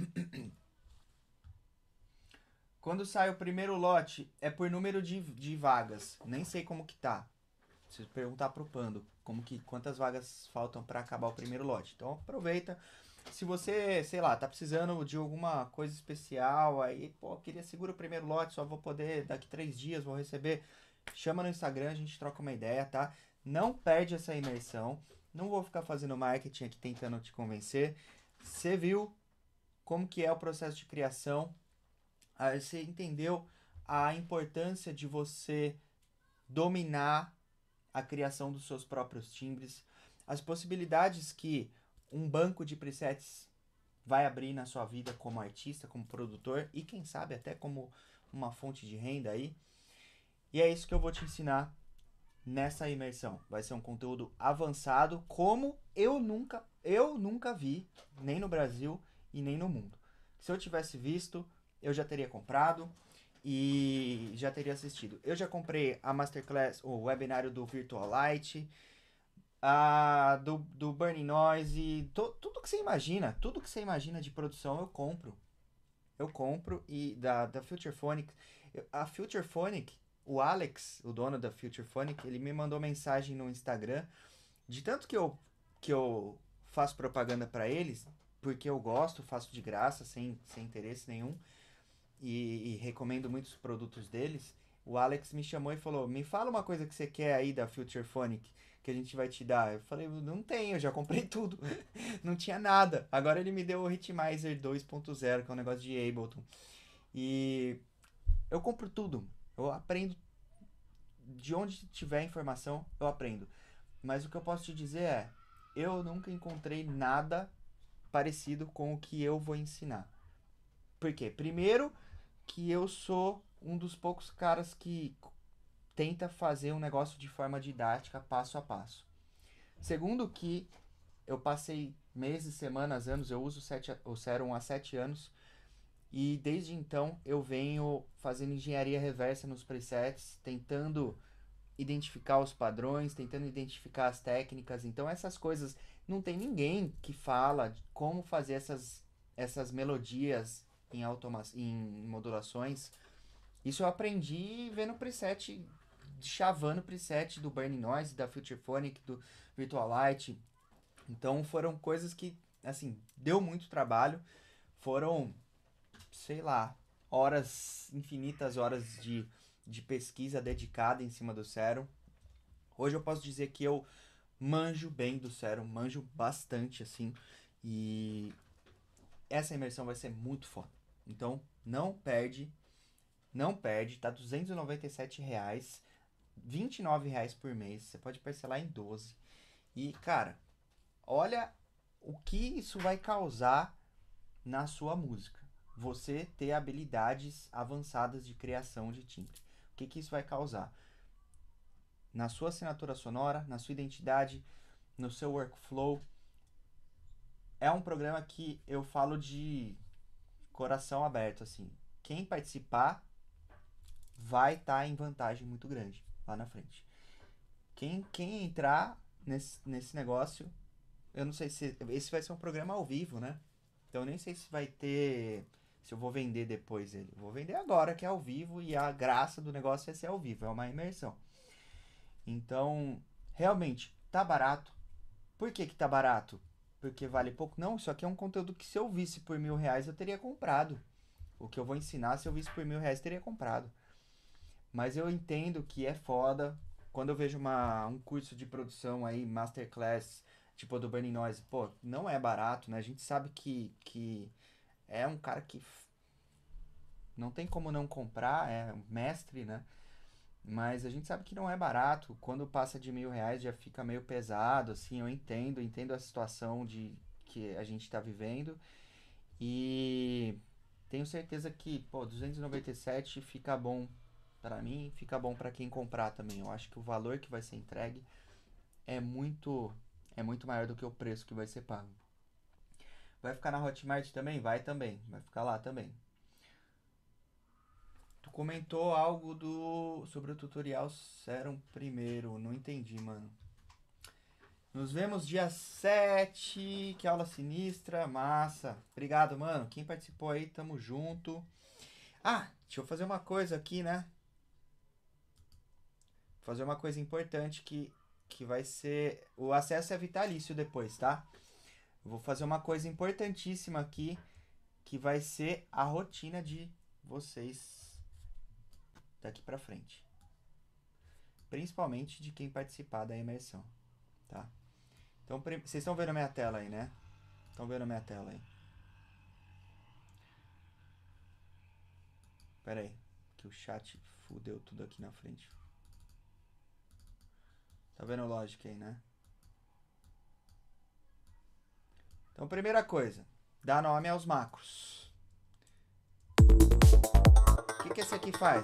Quando sai o primeiro lote, é por número de, de vagas. Nem sei como que tá. Preciso perguntar pro Pando como que, quantas vagas faltam para acabar o primeiro lote. Então aproveita. Se você, sei lá, tá precisando de alguma coisa especial, aí, pô, queria segura o primeiro lote, só vou poder daqui três dias, vou receber. Chama no Instagram, a gente troca uma ideia, tá? Não perde essa imersão. Não vou ficar fazendo marketing aqui tentando te convencer. Você viu como que é o processo de criação? Aí você entendeu a importância de você dominar a criação dos seus próprios timbres, as possibilidades que um banco de presets vai abrir na sua vida como artista, como produtor e quem sabe até como uma fonte de renda aí. E é isso que eu vou te ensinar nessa imersão. Vai ser um conteúdo avançado como eu nunca, eu nunca vi, nem no Brasil e nem no mundo. Se eu tivesse visto, eu já teria comprado e já teria assistido. Eu já comprei a Masterclass, o webinário do Virtual Light, a do, do Burning Noise, to, tudo que você imagina, tudo que você imagina de produção eu compro. Eu compro e da, da Futurephonic. A Futurephonic, o Alex, o dono da Futurephonic, ele me mandou mensagem no Instagram de tanto que eu, que eu faço propaganda para eles, porque eu gosto, faço de graça, sem, sem interesse nenhum, e, e recomendo muitos produtos deles. O Alex me chamou e falou: Me fala uma coisa que você quer aí da Futurephonic que a gente vai te dar. Eu falei: Não tenho, eu já comprei tudo. Não tinha nada. Agora ele me deu o Hitmizer dois ponto zero, que é um negócio de Ableton. E eu compro tudo. Eu aprendo. De onde tiver informação, eu aprendo. Mas o que eu posso te dizer é: eu nunca encontrei nada parecido com o que eu vou ensinar. Por quê? Primeiro, que eu sou um dos poucos caras que tenta fazer um negócio de forma didática, passo a passo. Segundo, que eu passei meses, semanas, anos, eu uso sete, o Serum há sete anos e desde então eu venho fazendo engenharia reversa nos presets, tentando identificar os padrões, tentando identificar as técnicas. Então essas coisas, não tem ninguém que fala de como fazer essas, essas melodias em, automa em modulações. Isso eu aprendi vendo preset, chavando preset do Burning Noise, da Futurephonic, do Virtual Light. Então foram coisas que, assim, deu muito trabalho. Foram, sei lá, horas, infinitas horas de, de pesquisa dedicada em cima do Serum. Hoje eu posso dizer que eu manjo bem do Serum, manjo bastante, assim. E essa imersão vai ser muito foda. Então, não perde, não perde, tá duzentos e noventa e sete reais, vinte e nove reais por mês. Você pode parcelar em doze. E, cara, olha o que isso vai causar na sua música. Você ter habilidades avançadas de criação de timbre. O que, que isso vai causar? Na sua assinatura sonora, na sua identidade, no seu workflow. É um programa que eu falo de coração aberto, assim. Quem participar vai estar tá em vantagem muito grande lá na frente. Quem, quem entrar nesse, nesse negócio, eu não sei se... Esse vai ser um programa ao vivo, né? Então eu nem sei se vai ter... Se eu vou vender depois ele. Vou vender agora, que é ao vivo, e a graça do negócio é ser ao vivo, é uma imersão. Então, realmente, tá barato. Por que que tá barato? Porque vale pouco? Não, isso aqui é um conteúdo que se eu visse por mil reais eu teria comprado. O que eu vou ensinar, se eu visse por mil reais, eu teria comprado. Mas eu entendo que é foda. Quando eu vejo uma, um curso de produção aí, Masterclass, tipo do Burning Noise, pô, não é barato, né? A gente sabe que, que é um cara que não tem como não comprar, é um mestre, né? Mas a gente sabe que não é barato. Quando passa de mil reais já fica meio pesado, assim. Eu entendo, entendo a situação de que a gente está vivendo. E tenho certeza que, pô, duzentos e noventa e sete fica bom para mim, fica bom para quem comprar também. Eu acho que o valor que vai ser entregue é muito é muito maior do que o preço que vai ser pago. Vai ficar na Hotmart também? Vai também. Vai ficar lá também. Tu comentou algo do sobre o tutorial Serum primeiro. Não entendi, mano. Nos vemos dia sete. Que aula sinistra, massa. Obrigado, mano. Quem participou aí, tamo junto. Ah, deixa eu fazer uma coisa aqui, né? Fazer uma coisa importante que, que vai ser... O acesso é vitalício depois, tá? Eu vou fazer uma coisa importantíssima aqui, que vai ser a rotina de vocês daqui pra frente. Principalmente de quem participar da imersão, tá? Então, vocês estão vendo a minha tela aí, né? Estão vendo a minha tela aí. Pera aí, que o chat fudeu tudo aqui na frente. Tá vendo a lógica aí, né? Então, primeira coisa, dá nome aos macros. O que, que esse aqui faz?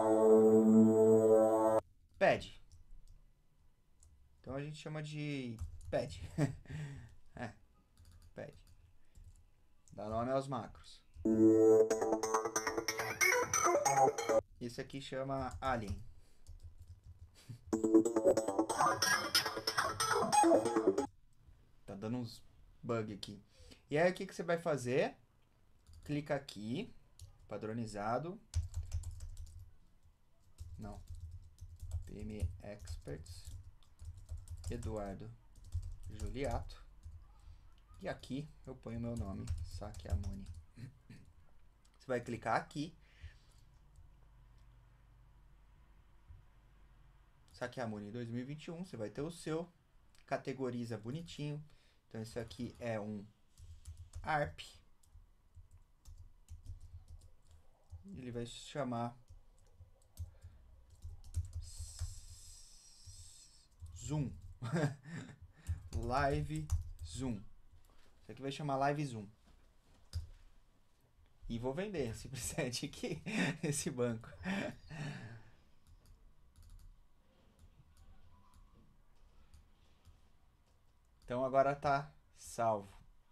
Pede. Então a gente chama de pede. É, pede. Dá nome aos macros. Esse aqui chama alien. Tá dando uns bug aqui. E aí o que, que você vai fazer? Clica aqui, padronizado. Não. P M Experts. Eduardo Juliato. E aqui eu ponho meu nome, Sakyamuni. Você vai clicar aqui. Sakyamuni dois mil e vinte e um, você vai ter o seu. Categoriza bonitinho. Então esse aqui é um A R P. Ele vai se chamar Zoom. Live Zoom. Isso aqui vai chamar Live Zoom. E vou vender esse preset aqui, esse banco. Então agora tá salvo.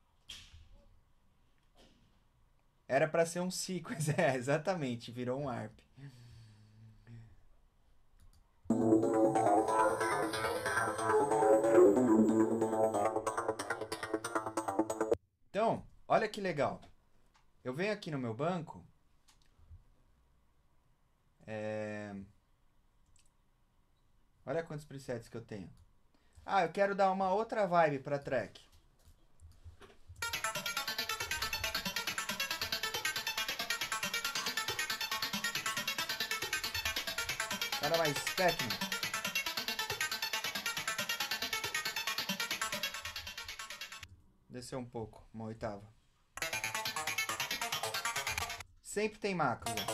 Era para ser um sequence, é, exatamente, virou um A R P. Então, olha que legal. Eu venho aqui no meu banco. É... Olha quantos presets que eu tenho. Ah, eu quero dar uma outra vibe para track. Cara mais técnico. Descer um pouco, uma oitava. Sempre tem macro, né?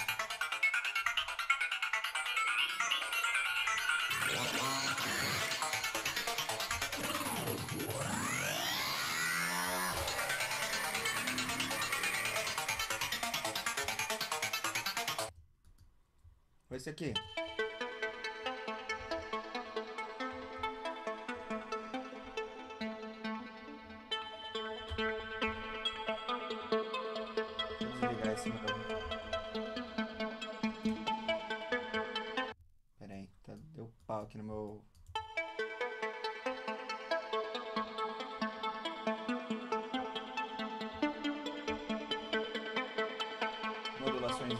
Esse aqui. Pera aí, tá, deu pau aqui no meu... Modulações.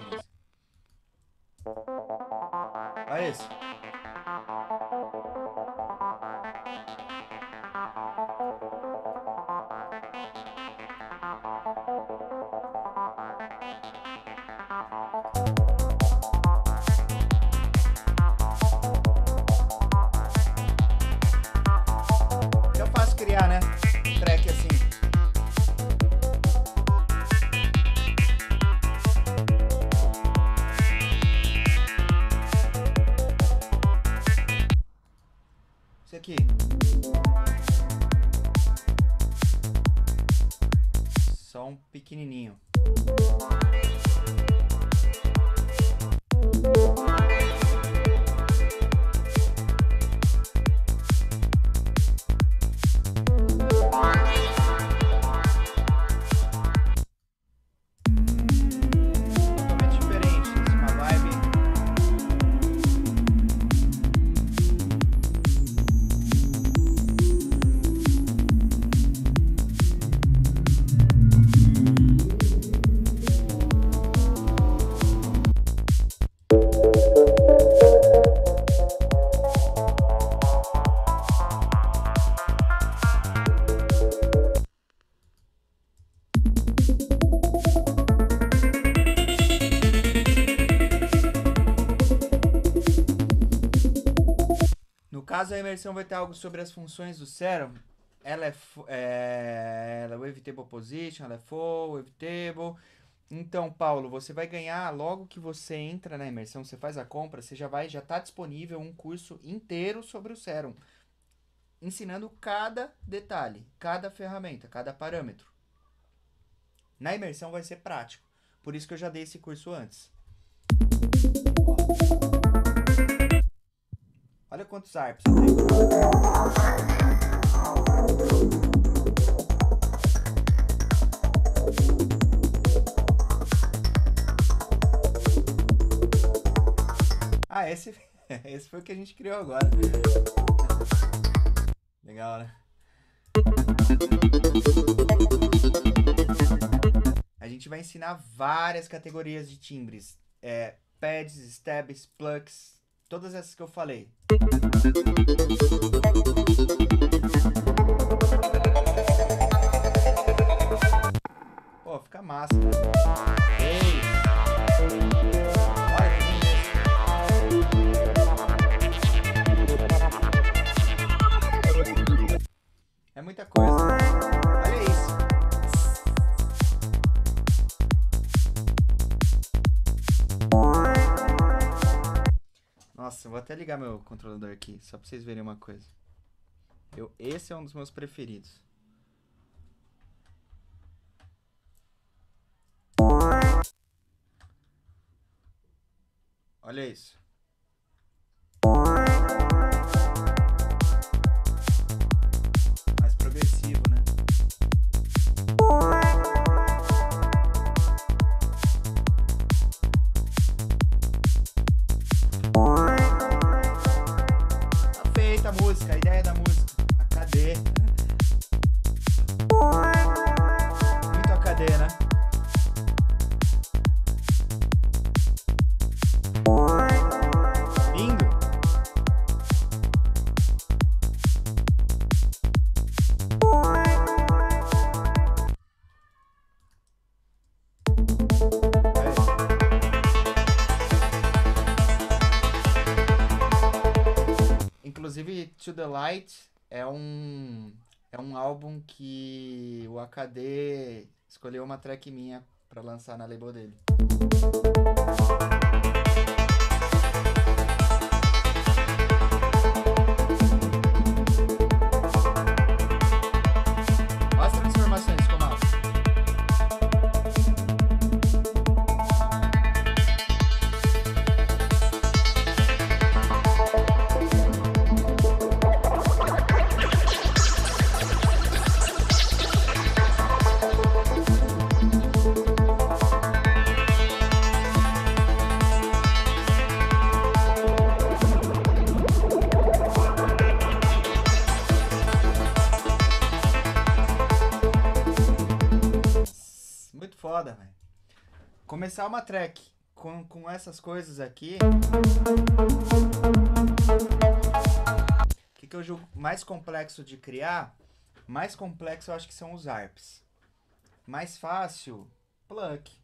Olha isso. É fácil criar, né? Track assim. Esse aqui. Só um pequenininho. Totalmente diferente, uma vibe. caso a imersão vai ter algo sobre as funções do Serum, ela é, é, ela é wavetable position, ela é full, wavetable. Então, Paulo, você vai ganhar logo que você entra na imersão, você faz a compra, você já vai, já está disponível um curso inteiro sobre o Serum, ensinando cada detalhe, cada ferramenta, cada parâmetro. Na imersão vai ser prático, por isso que eu já dei esse curso antes. Olha quantos arps eu tenho. Ah, esse, esse foi o que a gente criou agora. Legal, né? A gente vai ensinar várias categorias de timbres. É, pads, stabs, plucks, todas essas que eu falei. Pô, fica massa, né? Ei! Olha que lindo isso. É muita coisa. Olha isso. Nossa, eu vou até ligar meu controlador aqui, só pra vocês verem uma coisa. Eu, esse é um dos meus preferidos. Olha isso. Mais progressivo, né? Tá feita a música, a ideia da música. A K D. Muito A K D, né? Lindo. Inclusive, To The Light é um, é um álbum que o A K D escolheu uma track minha pra lançar na label dele. Olha as transformações, ficou massa. Muito foda, velho. Começar uma track com, com essas coisas aqui. O que, que eu julgo mais complexo de criar? Mais complexo eu acho que são os arps. Mais fácil, pluck.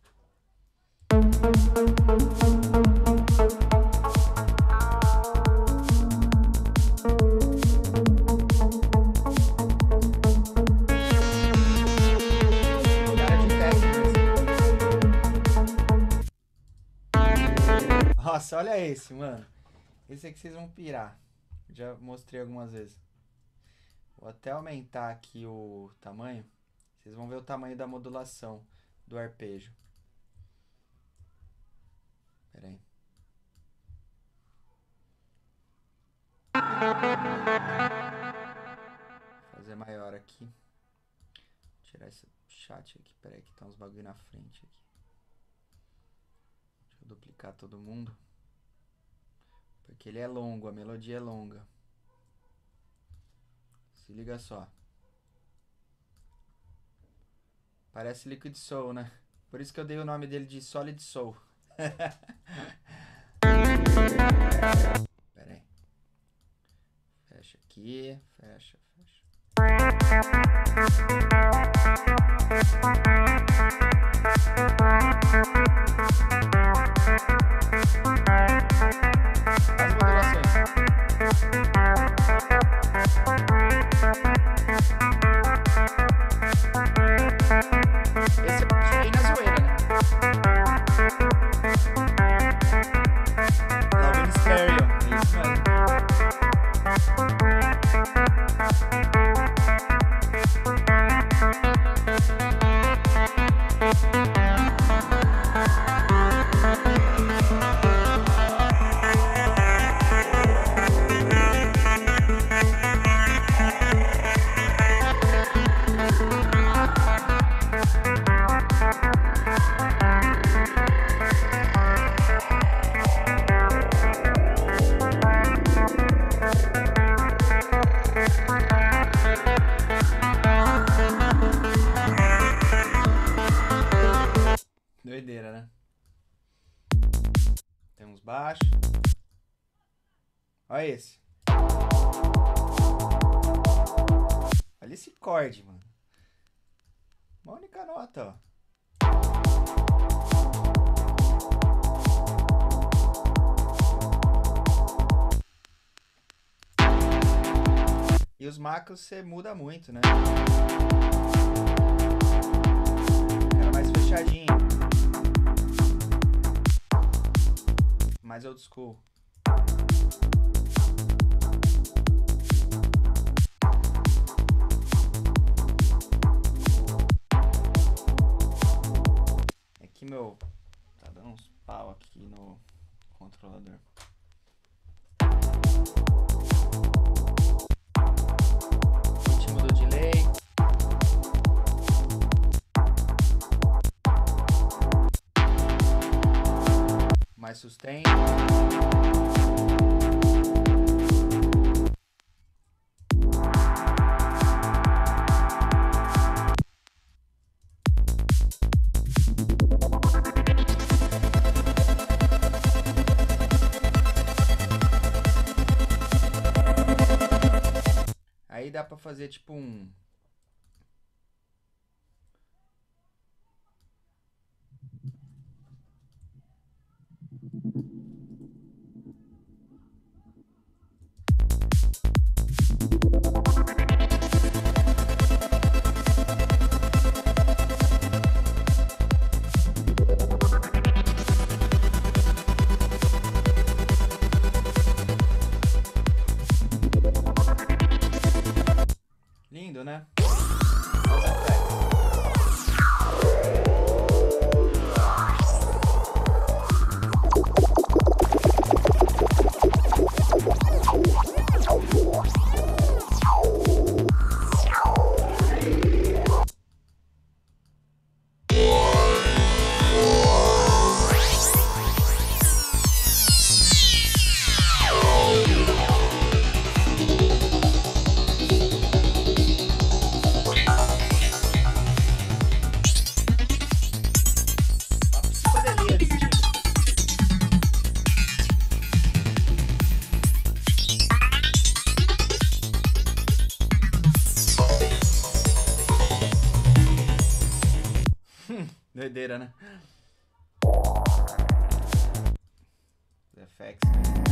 Nossa, olha esse, mano. Esse aqui vocês vão pirar. Já mostrei algumas vezes. Vou até aumentar aqui o tamanho. Vocês vão ver o tamanho da modulação do arpejo. Pera aí. Vou fazer maior aqui. Tirar esse chat aqui. Pera aí que tá uns bagulho na frente aqui. Deixa eu duplicar todo mundo. Porque ele é longo, a melodia é longa. Se liga só. Parece Liquid Soul, né? Por isso que eu dei o nome dele de Solid Soul. Pera aí. Fecha aqui. Fecha, fecha. As modulações. Doideira, né? Temos baixo. Olha esse. Olha esse acorde, mano. Uma única nota, ó. E os macros você muda muito, né? Era mais fechadinho. Mais old school. É que meu... tá dando uns pau aqui no controlador. Ritmo do delay. Mais sustain. Aí dá pra fazer tipo um... Lindo, né? Os effects. Doideira, né? Effects.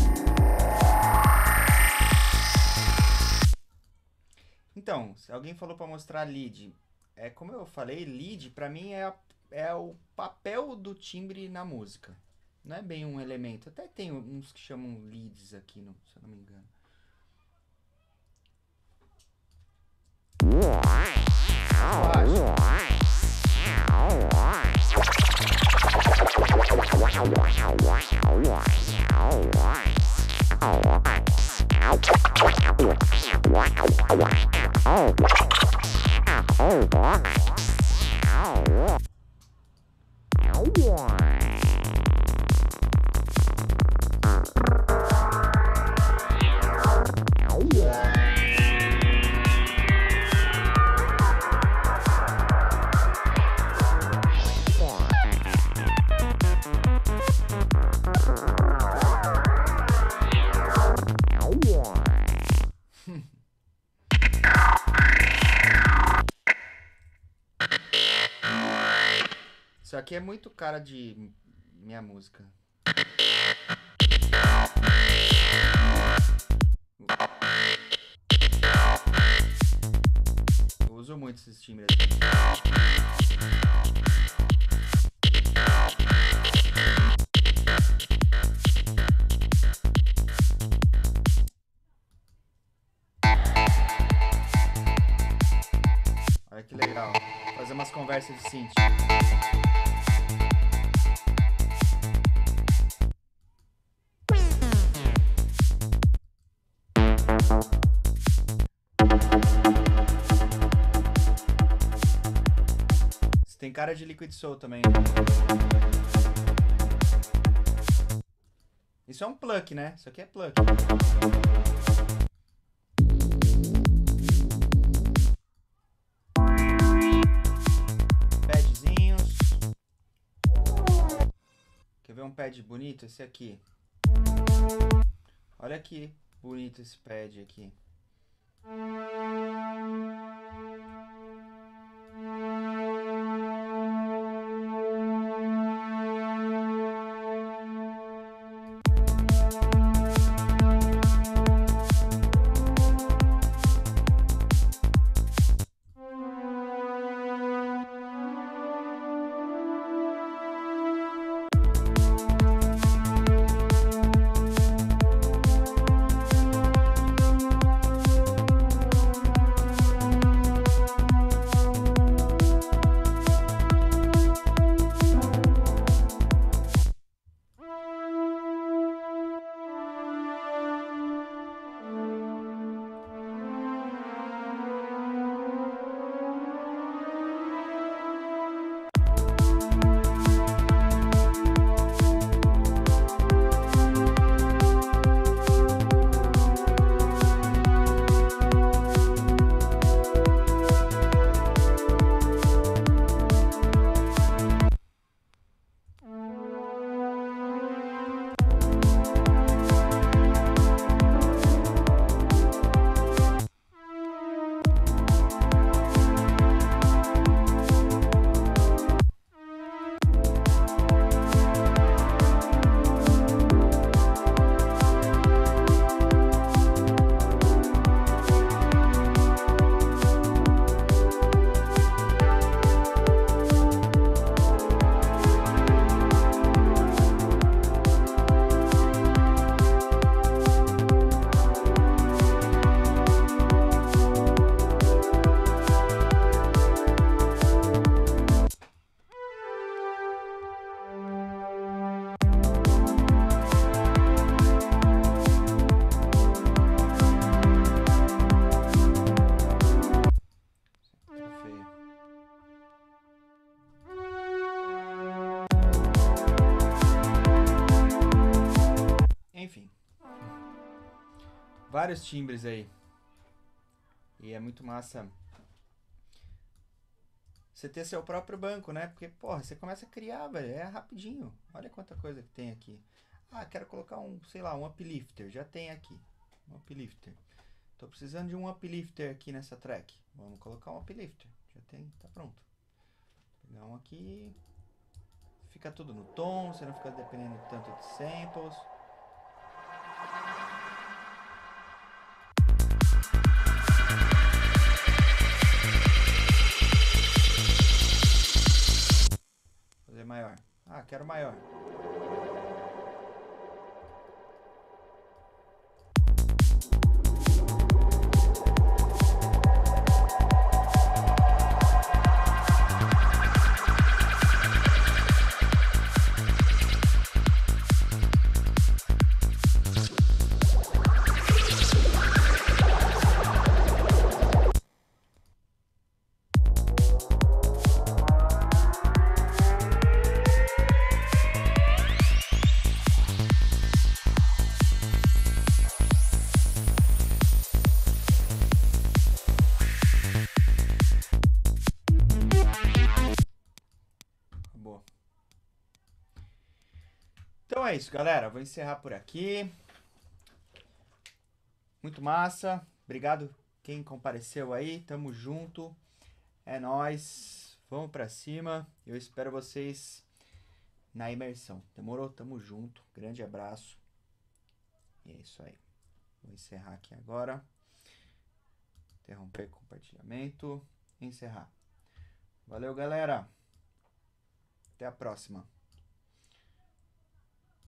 Então, se alguém falou para mostrar lead, é como eu falei, lead para mim é, a, é o papel do timbre na música. Não é bem um elemento. Até tem uns que chamam leads aqui, no, se eu não me engano. Isso aqui é muito cara de minha música. Eu uso muito esses timbres aqui. Olha que legal. Vou fazer umas conversas de synth. Tem cara de Liquid Soul também. Isso é um pluck, né? Isso aqui é pluck. Padzinhos. um pad bonito? Esse aqui. Olha que bonito esse pad aqui. Enfim, vários timbres aí. E é muito massa você ter seu próprio banco, né? Porque, porra, você começa a criar, velho, é rapidinho. Olha quanta coisa que tem aqui. Ah, quero colocar um, sei lá, um uplifter. Já tem aqui, um uplifter. Tô precisando de um uplifter aqui nessa track. Vamos colocar um uplifter. Já tem, tá pronto. Vou pegar um aqui. Fica tudo no tom, você não fica dependendo tanto de samples. Fazer maior. Ah, quero maior. Então é isso, galera. Vou encerrar por aqui. Muito massa. Obrigado quem compareceu aí. Tamo junto. É nóis. Vamos pra cima. Eu espero vocês na imersão. Demorou? Tamo junto. Grande abraço. E é isso aí. Vou encerrar aqui agora. Interromper compartilhamento. Encerrar. Valeu, galera. Até a próxima.